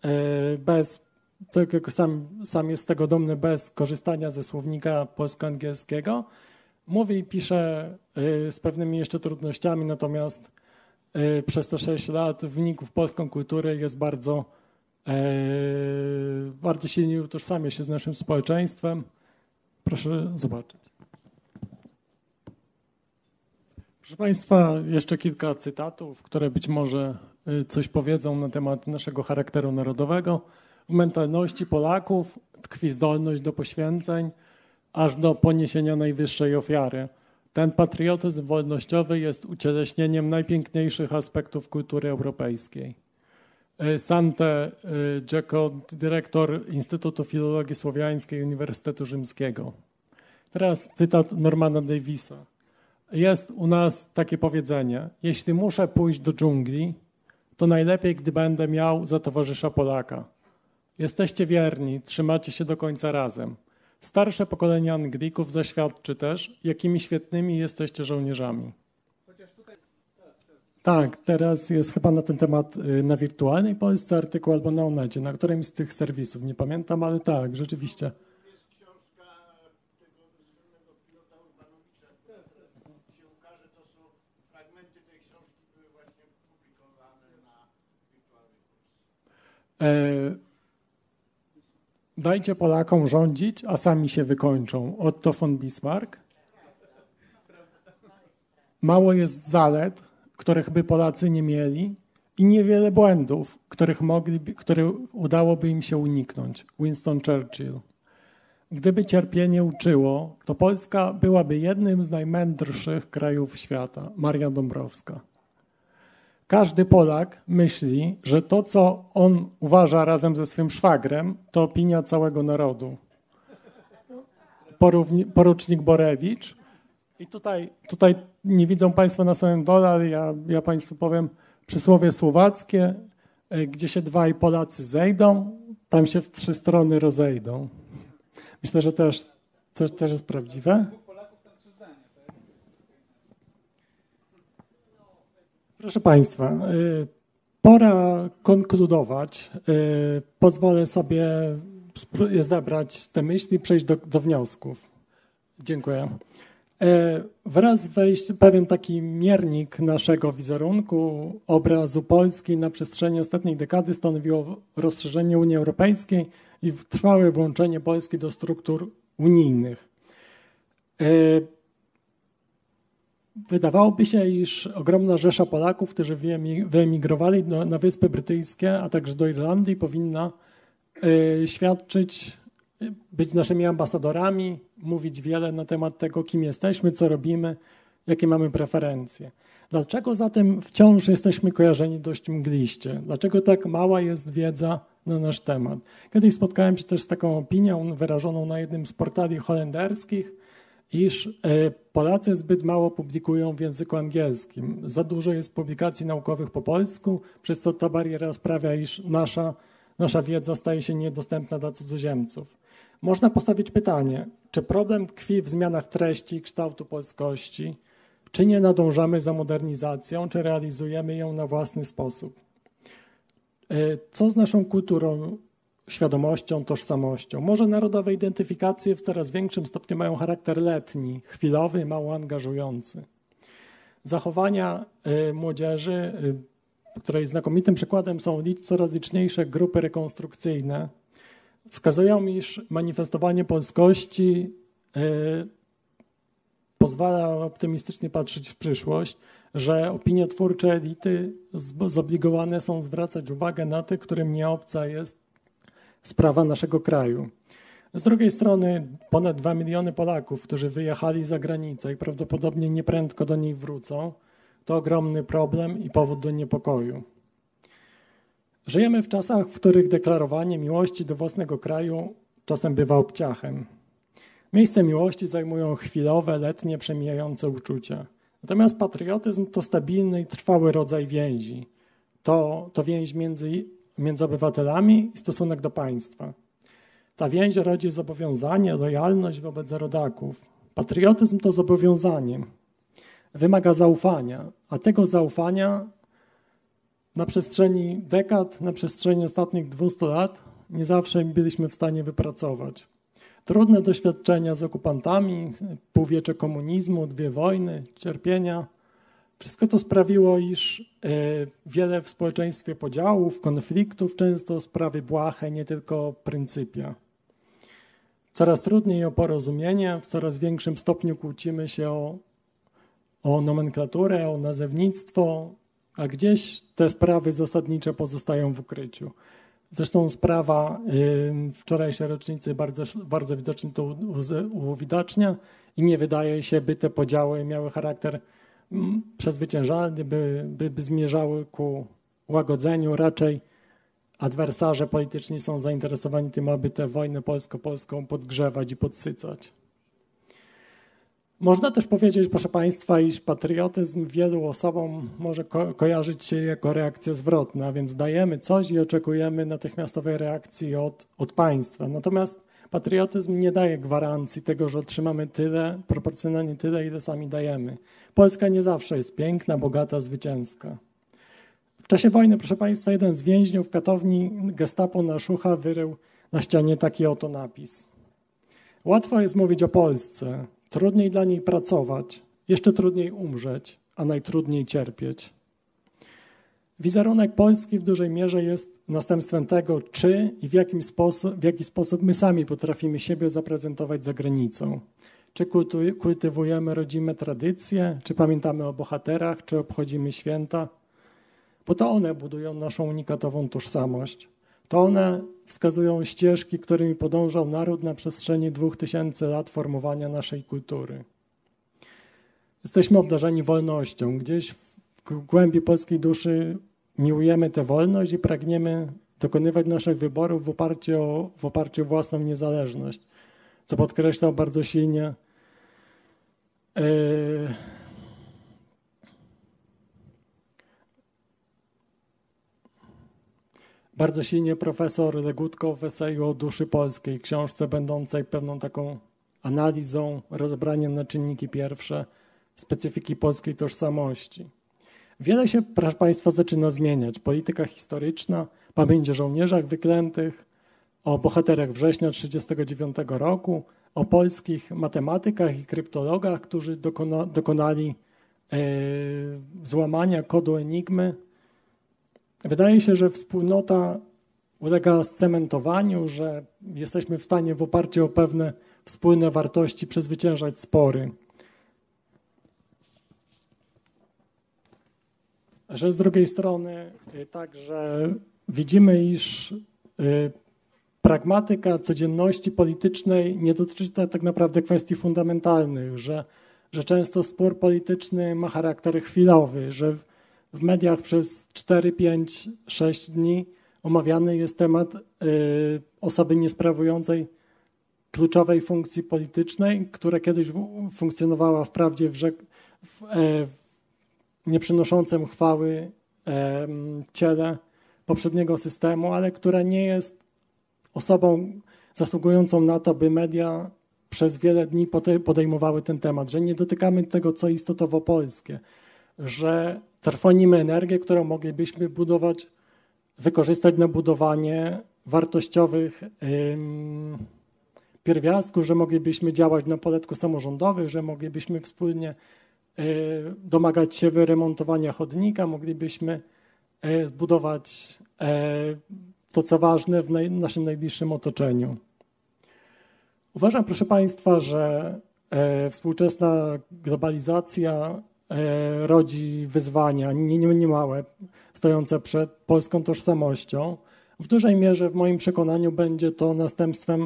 tak jak sam jest z tego dumny, bez korzystania ze słownika polsko-angielskiego. Mówi i pisze z pewnymi jeszcze trudnościami, natomiast przez te 6 lat wnikł w polską kulturę, jest bardzo silnie utożsamia się z naszym społeczeństwem. Proszę zobaczyć. Proszę Państwa, jeszcze kilka cytatów, które być może coś powiedzą na temat naszego charakteru narodowego. W mentalności Polaków tkwi zdolność do poświęceń, aż do poniesienia najwyższej ofiary. Ten patriotyzm wolnościowy jest ucieleśnieniem najpiękniejszych aspektów kultury europejskiej. Sante Dzeko, dyrektor Instytutu Filologii Słowiańskiej Uniwersytetu Rzymskiego. Teraz cytat Normana Davisa. Jest u nas takie powiedzenie: jeśli muszę pójść do dżungli, to najlepiej, gdy będę miał za towarzysza Polaka. Jesteście wierni, trzymacie się do końca razem. Starsze pokolenie Anglików zaświadczy też, jakimi świetnymi jesteście żołnierzami. Tak, teraz jest chyba na ten temat na Wirtualnej Polsce artykuł albo na Onecie, na którymś z tych serwisów, nie pamiętam, ale tak, rzeczywiście. Jest książka tego słynnego pilota Urbanowicza, się ukaże, to są fragmenty tej książki, były właśnie publikowane na Wirtualnej Polsce. Dajcie Polakom rządzić, a sami się wykończą. Otto von Bismarck. Mało jest zalet, których by Polacy nie mieli, i niewiele błędów, które udałoby im się uniknąć. Winston Churchill. Gdyby cierpienie uczyło, to Polska byłaby jednym z najmędrszych krajów świata. Maria Dąbrowska. Każdy Polak myśli, że to, co on uważa razem ze swym szwagrem, to opinia całego narodu. Porucznik Borewicz. I tutaj nie widzą Państwo na samym dole, ale ja Państwu powiem przysłowie słowackie, gdzie się dwaj Polacy zejdą, tam się w 3 strony rozejdą. Myślę, że też jest prawdziwe. Proszę Państwa, pora konkludować. Pozwolę sobie zebrać te myśli, przejść do wniosków. Dziękuję. Wraz wejść pewien taki miernik naszego wizerunku, obrazu Polski na przestrzeni ostatniej dekady stanowiło rozszerzenie Unii Europejskiej i trwałe włączenie Polski do struktur unijnych. Wydawałoby się, iż ogromna rzesza Polaków, którzy wyemigrowali na Wyspy Brytyjskie, a także do Irlandii, powinna świadczyć, być naszymi ambasadorami, mówić wiele na temat tego, kim jesteśmy, co robimy, jakie mamy preferencje. Dlaczego zatem wciąż jesteśmy kojarzeni dość mgliście? Dlaczego tak mała jest wiedza na nasz temat? Kiedyś spotkałem się też z taką opinią wyrażoną na jednym z portali holenderskich, iż Polacy zbyt mało publikują w języku angielskim. Za dużo jest publikacji naukowych po polsku, przez co ta bariera sprawia, iż nasza wiedza staje się niedostępna dla cudzoziemców. Można postawić pytanie, czy problem tkwi w zmianach treści i kształtu polskości, czy nie nadążamy za modernizacją, czy realizujemy ją na własny sposób. Co z naszą kulturą, świadomością, tożsamością? Może narodowe identyfikacje w coraz większym stopniu mają charakter letni, chwilowy, mało angażujący. Zachowania młodzieży, której znakomitym przykładem są coraz liczniejsze grupy rekonstrukcyjne, wskazują, iż manifestowanie polskości pozwala optymistycznie patrzeć w przyszłość, że opiniotwórcze elity zobligowane są zwracać uwagę na tych, którym nie obca jest sprawa naszego kraju. Z drugiej strony ponad 2 miliony Polaków, którzy wyjechali za granicę i prawdopodobnie nieprędko do niej wrócą, to ogromny problem i powód do niepokoju. Żyjemy w czasach, w których deklarowanie miłości do własnego kraju czasem bywa obciachem. Miejsce miłości zajmują chwilowe, letnie, przemijające uczucia. Natomiast patriotyzm to stabilny i trwały rodzaj więzi. To więź między obywatelami i stosunek do państwa. Ta więź rodzi zobowiązanie, lojalność wobec rodaków. Patriotyzm to zobowiązanie. Wymaga zaufania, a tego zaufania na przestrzeni dekad, na przestrzeni ostatnich 200 lat nie zawsze byliśmy w stanie wypracować. Trudne doświadczenia z okupantami, półwiecze komunizmu, 2 wojny, cierpienia. Wszystko to sprawiło, iż wiele w społeczeństwie podziałów, konfliktów, często sprawy błahe, nie tylko pryncypia. Coraz trudniej o porozumienie, w coraz większym stopniu kłócimy się o nomenklaturę, o nazewnictwo, a gdzieś te sprawy zasadnicze pozostają w ukryciu. Zresztą sprawa wczorajszej rocznicy bardzo widocznie to uwidacznia i nie wydaje się, by te podziały miały charakter przezwyciężalny, by zmierzały ku łagodzeniu. Raczej adwersarze polityczni są zainteresowani tym, aby tę wojnę polsko-polską podgrzewać i podsycać. Można też powiedzieć, proszę Państwa, iż patriotyzm wielu osobom może kojarzyć się jako reakcja zwrotna, a więc dajemy coś i oczekujemy natychmiastowej reakcji od państwa. Natomiast patriotyzm nie daje gwarancji tego, że otrzymamy tyle, proporcjonalnie tyle, ile sami dajemy. Polska nie zawsze jest piękna, bogata, zwycięska. W czasie wojny, proszę Państwa, jeden z więźniów katowni Gestapo na Szucha wyrył na ścianie taki oto napis. Łatwo jest mówić o Polsce, trudniej dla niej pracować, jeszcze trudniej umrzeć, a najtrudniej cierpieć. Wizerunek Polski w dużej mierze jest następstwem tego, czy i w jaki sposób my sami potrafimy siebie zaprezentować za granicą. Czy kultywujemy rodzime tradycje, czy pamiętamy o bohaterach, czy obchodzimy święta. Bo to one budują naszą unikatową tożsamość. To one wskazują ścieżki, którymi podążał naród na przestrzeni 2000 lat formowania naszej kultury. Jesteśmy obdarzeni wolnością. Gdzieś w głębi polskiej duszy miłujemy tę wolność i pragniemy dokonywać naszych wyborów w oparciu o własną niezależność, co podkreślał bardzo silnie profesor Legutko w eseju o duszy polskiej, książce będącej pewną taką analizą, rozebraniem na czynniki pierwsze specyfiki polskiej tożsamości. Wiele się, proszę Państwa, zaczyna zmieniać. Polityka historyczna, pamięć o żołnierzach wyklętych, o bohaterach września 1939 roku, o polskich matematykach i kryptologach, którzy dokonali złamania kodu Enigmy. Wydaje się, że wspólnota ulega scementowaniu, że jesteśmy w stanie w oparciu o pewne wspólne wartości przezwyciężać spory. Że z drugiej strony także widzimy, iż pragmatyka codzienności politycznej nie dotyczy tak naprawdę kwestii fundamentalnych, że często spór polityczny ma charakter chwilowy, że w mediach przez 4, 5, 6 dni omawiany jest temat osoby niesprawującej kluczowej funkcji politycznej, która kiedyś funkcjonowała wprawdzie nie przynoszącym chwały ciele poprzedniego systemu, ale która nie jest osobą zasługującą na to, by media przez wiele dni podejmowały ten temat, że nie dotykamy tego, co istotowo polskie, że trwonimy energię, którą moglibyśmy wykorzystać na budowanie wartościowych pierwiastków, że moglibyśmy działać na poletku samorządowych, że moglibyśmy wspólnie domagać się wyremontowania chodnika, moglibyśmy zbudować to, co ważne w naszym najbliższym otoczeniu. Uważam, proszę Państwa, że współczesna globalizacja rodzi wyzwania niemałe stojące przed polską tożsamością. W dużej mierze, w moim przekonaniu, będzie to następstwem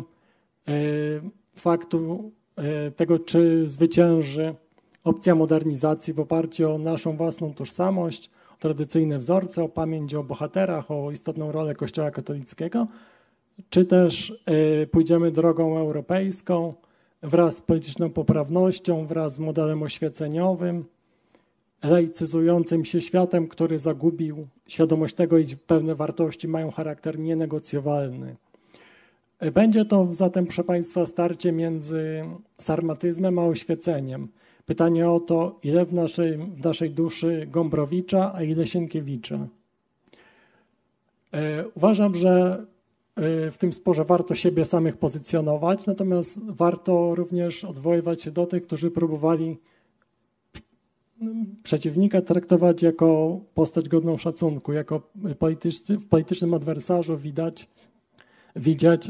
faktu tego, czy zwycięży opcja modernizacji w oparciu o naszą własną tożsamość, o tradycyjne wzorce, o pamięć o bohaterach, o istotną rolę Kościoła katolickiego, czy też pójdziemy drogą europejską wraz z polityczną poprawnością, wraz z modelem oświeceniowym, laicyzującym się światem, który zagubił świadomość tego, iż pewne wartości mają charakter nienegocjowalny. Będzie to zatem, proszę Państwa, starcie między sarmatyzmem a oświeceniem. Pytanie o to, ile w naszej duszy Gombrowicza, a ile Sienkiewicza. Uważam, że w tym sporze warto siebie samych pozycjonować, natomiast warto również odwoływać się do tych, którzy próbowali przeciwnika traktować jako postać godną szacunku, jako w politycznym adwersarzu widzieć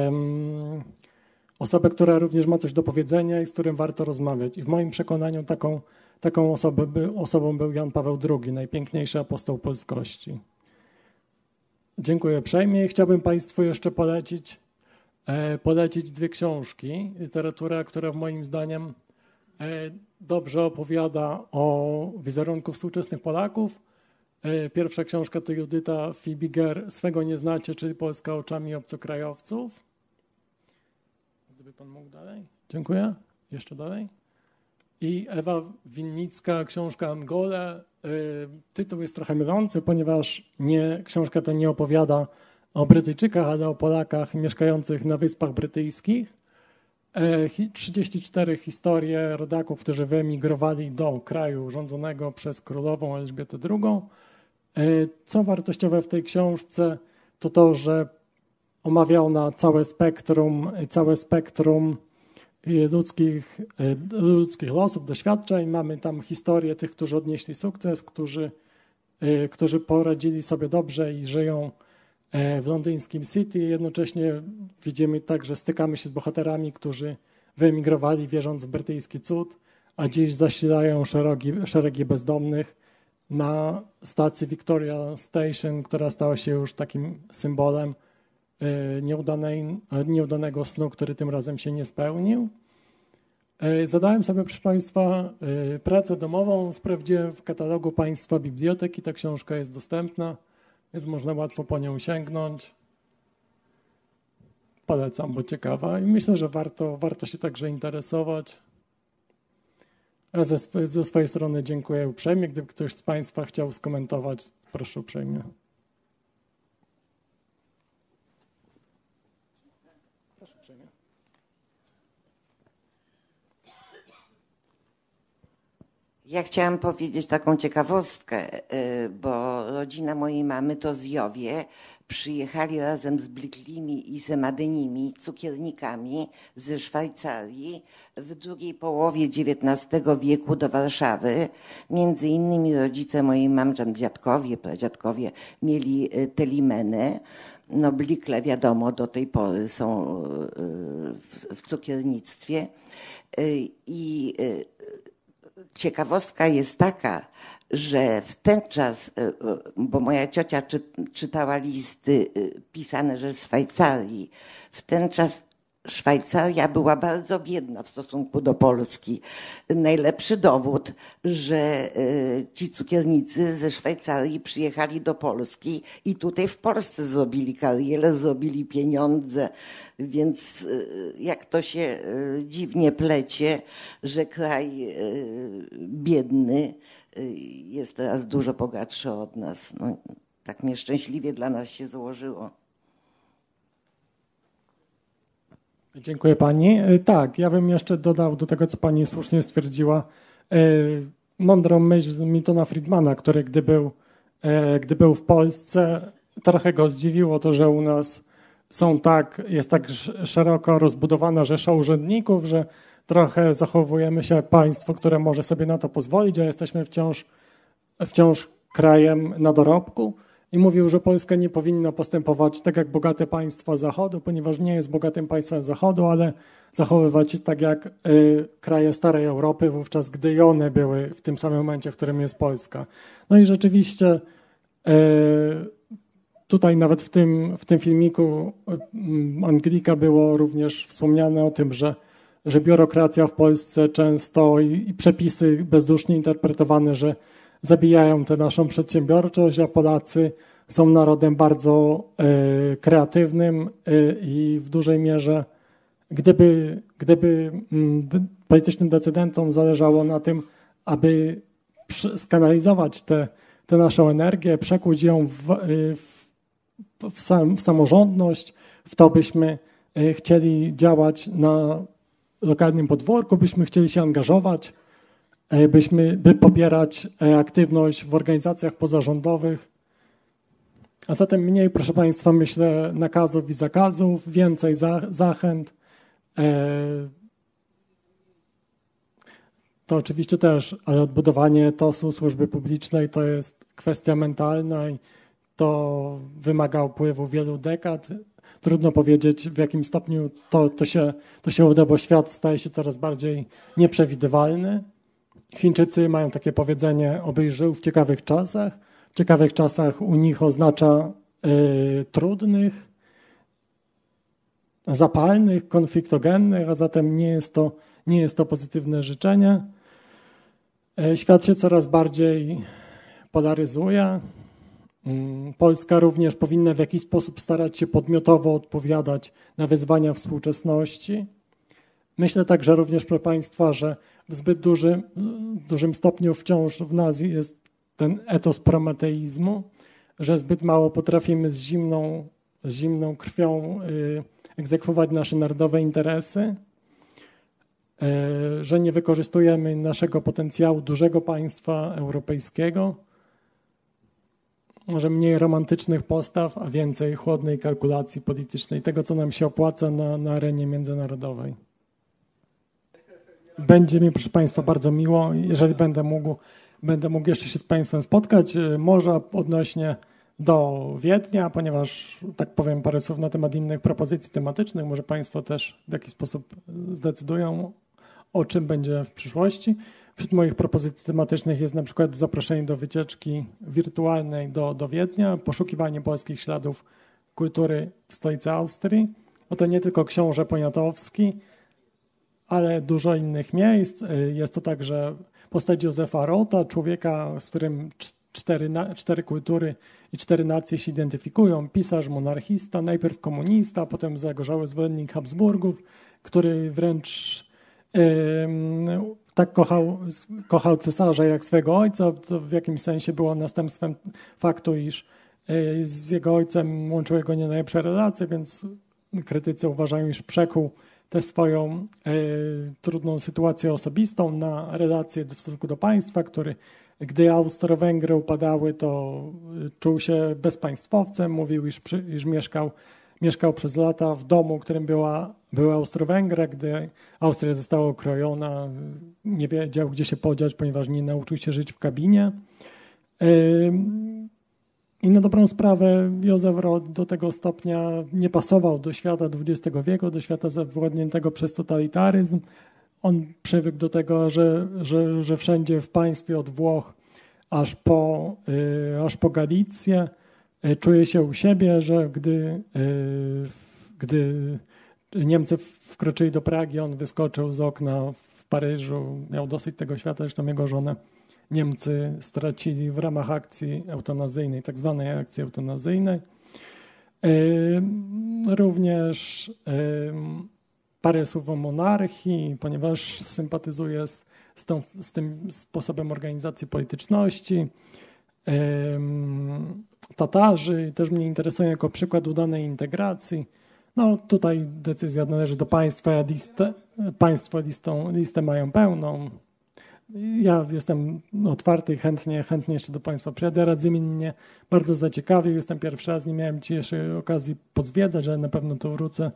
osobę, która również ma coś do powiedzenia i z którym warto rozmawiać. I w moim przekonaniu taką osobą był Jan Paweł II, najpiękniejszy apostoł polskości. Dziękuję uprzejmie. Chciałbym Państwu jeszcze polecić 2 książki. Literatura, która moim zdaniem dobrze opowiada o wizerunku współczesnych Polaków. Pierwsza książka to Judyta Fibiger, Swego nie znacie, czyli Polska oczami obcokrajowców. Gdyby Pan mógł dalej. Dziękuję. Jeszcze dalej. i Ewa Winnicka, książka Angole. Tytuł jest trochę mylący, ponieważ książka ta nie opowiada o Brytyjczykach, ale o Polakach mieszkających na Wyspach Brytyjskich. 34 historie rodaków, którzy wyemigrowali do kraju rządzonego przez królową Elżbietę II. Co wartościowe w tej książce, to to, że omawia ona całe spektrum ludzkich losów, doświadczeń. Mamy tam historię tych, którzy odnieśli sukces, którzy poradzili sobie dobrze i żyją w londyńskim City. Jednocześnie widzimy tak, że stykamy się z bohaterami, którzy wyemigrowali wierząc w brytyjski cud, a dziś zasilają szeregi bezdomnych na stacji Victoria Station, która stała się już takim symbolem nieudanego snu, który tym razem się nie spełnił. Zadałem sobie, proszę Państwa, pracę domową. Sprawdziłem w katalogu Państwa Biblioteki. Ta książka jest dostępna, więc można łatwo po nią sięgnąć. Polecam, bo ciekawa i myślę, że warto się także interesować. A ze swojej strony dziękuję uprzejmie. Gdyby ktoś z Państwa chciał skomentować, proszę uprzejmie. Proszę uprzejmie. Ja chciałam powiedzieć taką ciekawostkę, bo rodzina mojej mamy to z Jowie. Przyjechali razem z Bliklim i Semadynimi, cukiernikami ze Szwajcarii w drugiej połowie XIX wieku do Warszawy. Między innymi rodzice mojej mamy, dziadkowie, pradziadkowie mieli Telimenę. No Blikle wiadomo do tej pory są w cukiernictwie i ciekawostka jest taka, że w ten czas, bo moja ciocia czytała listy pisane ze Szwajcarii, w ten czas Szwajcaria była bardzo biedna w stosunku do Polski. Najlepszy dowód, że ci cukiernicy ze Szwajcarii przyjechali do Polski i tutaj w Polsce zrobili karierę, zrobili pieniądze, więc jak to się dziwnie plecie, że kraj biedny jest teraz dużo bogatszy od nas. No, tak nieszczęśliwie dla nas się złożyło. Dziękuję Pani. Tak, ja bym jeszcze dodał do tego, co Pani słusznie stwierdziła, mądrą myśl Miltona Friedmana, który gdy był w Polsce, trochę go zdziwiło to, że u nas jest tak szeroko rozbudowana rzesza urzędników, że trochę zachowujemy się jak państwo, które może sobie na to pozwolić, a jesteśmy wciąż krajem na dorobku. I mówił, że Polska nie powinna postępować tak jak bogate państwa Zachodu, ponieważ nie jest bogatym państwem Zachodu, ale zachowywać się tak jak kraje starej Europy, wówczas gdy i one były w tym samym momencie, w którym jest Polska. No i rzeczywiście tutaj nawet w tym filmiku Anglika było również wspomniane o tym, że biurokracja w Polsce często i przepisy bezdusznie interpretowane, że zabijają tę naszą przedsiębiorczość, a Polacy są narodem bardzo kreatywnym i w dużej mierze, gdyby politycznym decydentom zależało na tym, aby skanalizować tę naszą energię, przekuć ją w samorządność, w to byśmy chcieli działać na lokalnym podwórku, byśmy chcieli się angażować, by popierać aktywność w organizacjach pozarządowych. A zatem mniej, proszę Państwa, myślę, nakazów i zakazów, więcej zachęt. To oczywiście też, ale odbudowanie TOS-u, służby publicznej, to jest kwestia mentalna i to wymaga upływu wielu dekad. Trudno powiedzieć, w jakim stopniu to się uda, bo świat staje się coraz bardziej nieprzewidywalny. Chińczycy mają takie powiedzenie: obyś żył w ciekawych czasach. W ciekawych czasach u nich oznacza trudnych, zapalnych, konfliktogennych, a zatem nie jest to pozytywne życzenie. Świat się coraz bardziej polaryzuje. Polska również powinna w jakiś sposób starać się podmiotowo odpowiadać na wyzwania współczesności. Myślę także również, proszę Państwa, że w zbyt dużym stopniu wciąż w nas jest ten etos prometeizmu, że zbyt mało potrafimy z zimną krwią egzekwować nasze narodowe interesy, że nie wykorzystujemy naszego potencjału dużego państwa europejskiego, może mniej romantycznych postaw, a więcej chłodnej kalkulacji politycznej, tego, co nam się opłaca na arenie międzynarodowej. Będzie mi, proszę Państwa, bardzo miło, jeżeli będę mógł jeszcze się z Państwem spotkać, może odnośnie do Wiednia, ponieważ, tak powiem, parę słów na temat innych propozycji tematycznych, może Państwo też w jakiś sposób zdecydują, o czym będzie w przyszłości. Wśród moich propozycji tematycznych jest na przykład zaproszenie do wycieczki wirtualnej do Wiednia, poszukiwanie polskich śladów kultury w stolicy Austrii. To nie tylko książę Poniatowski, ale dużo innych miejsc. Jest to także postać Józefa Rota, człowieka, z którym cztery kultury i 4 nacje się identyfikują. Pisarz, monarchista, najpierw komunista, potem zagorzały zwolennik Habsburgów, który wręcz tak kochał cesarza jak swego ojca. To w jakimś sensie było następstwem faktu, iż z jego ojcem łączyły go nie najlepsze relacje, więc krytycy uważają, iż przekuł tę swoją trudną sytuację osobistą na relacje w stosunku do państwa, który, gdy Austro-Węgry upadały, to czuł się bezpaństwowcem, mówił, iż mieszkał przez lata w domu, którym była Austro-Węgra. Gdy Austria została okrojona, nie wiedział, gdzie się podziać, ponieważ nie nauczył się żyć w kabinie. I na dobrą sprawę Józef Rot do tego stopnia nie pasował do świata XX wieku, do świata zawładniętego przez totalitaryzm. On przywykł do tego, że wszędzie w państwie od Włoch aż po Galicję czuje się u siebie, że gdy Niemcy wkroczyli do Pragi, on wyskoczył z okna w Paryżu, miał dosyć tego świata, zresztą jego żonę Niemcy stracili w ramach akcji eutanazyjnej, tak zwanej akcji eutanazyjnej. Również parę słów o monarchii, ponieważ sympatyzuję z tym sposobem organizacji polityczności. Tatarzy też mnie interesują jako przykład udanej integracji. No tutaj decyzja należy do państwa, państwo listę mają pełną. Ja jestem otwarty i chętnie jeszcze do Państwa przyjadę. Radzymin mnie bardzo zaciekawił. Jestem pierwszy raz, nie miałem Ci jeszcze okazji podzwiedzać, ale na pewno tu wrócę.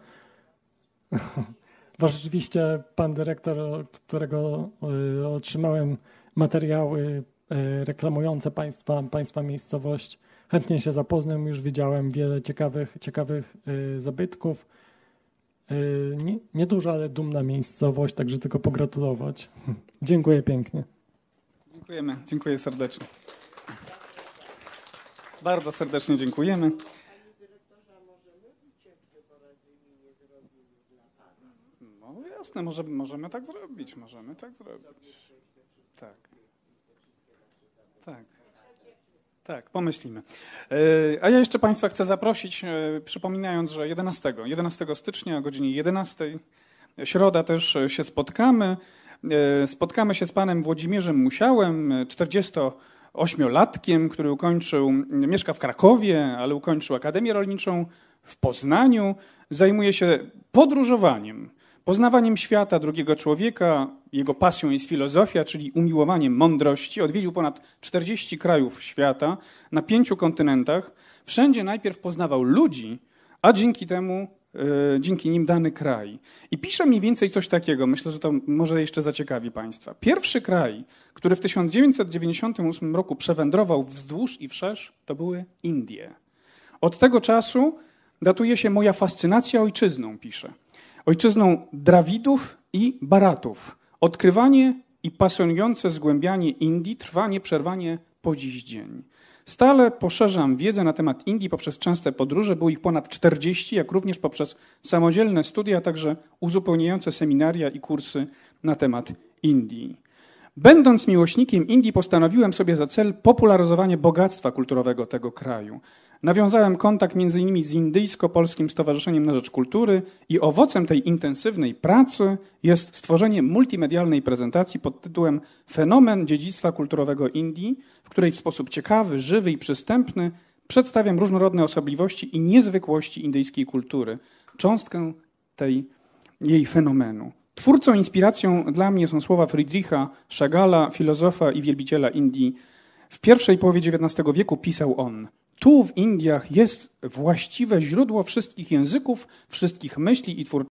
Bo rzeczywiście pan dyrektor, od którego otrzymałem materiały reklamujące państwa miejscowość, chętnie się zapoznam, już widziałem wiele ciekawych zabytków. Nieduża, ale dumna miejscowość, także tylko pogratulować. Dziękuję pięknie. Dziękujemy, dziękuję serdecznie. Bardzo serdecznie dziękujemy. No jasne, możemy tak zrobić, Tak, pomyślimy. A ja jeszcze Państwa chcę zaprosić, przypominając, że 11 stycznia o godzinie 11, środa też się spotkamy. Spotkamy się z panem Włodzimierzem Musiałem, 48-latkiem, który mieszka w Krakowie, ale ukończył Akademię Rolniczą w Poznaniu. Zajmuje się podróżowaniem, poznawaniem świata, drugiego człowieka. Jego pasją jest filozofia, czyli umiłowaniem mądrości. Odwiedził ponad 40 krajów świata na 5 kontynentach. Wszędzie najpierw poznawał ludzi, a dzięki nim dany kraj. I pisze mniej więcej coś takiego, myślę, że to może jeszcze zaciekawi Państwa. Pierwszy kraj, który w 1998 roku przewędrował wzdłuż i wszerz, to były Indie. Od tego czasu datuje się moja fascynacja ojczyzną, pisze. Ojczyzną Drawidów i Baratów. Odkrywanie i pasjonujące zgłębianie Indii trwa nieprzerwanie po dziś dzień. Stale poszerzam wiedzę na temat Indii poprzez częste podróże, było ich ponad 40, jak również poprzez samodzielne studia, a także uzupełniające seminaria i kursy na temat Indii. Będąc miłośnikiem Indii, postanowiłem sobie za cel popularyzowanie bogactwa kulturowego tego kraju. Nawiązałem kontakt m.in. z Indyjsko-Polskim Stowarzyszeniem na Rzecz Kultury i owocem tej intensywnej pracy jest stworzenie multimedialnej prezentacji pod tytułem Fenomen dziedzictwa kulturowego Indii, w której w sposób ciekawy, żywy i przystępny przedstawiam różnorodne osobliwości i niezwykłości indyjskiej kultury, cząstkę jej fenomenu. Twórcą, inspiracją dla mnie są słowa Friedricha Chagalla, filozofa i wielbiciela Indii. W pierwszej połowie XIX wieku pisał on: tu w Indiach jest właściwe źródło wszystkich języków, wszystkich myśli i twórczości.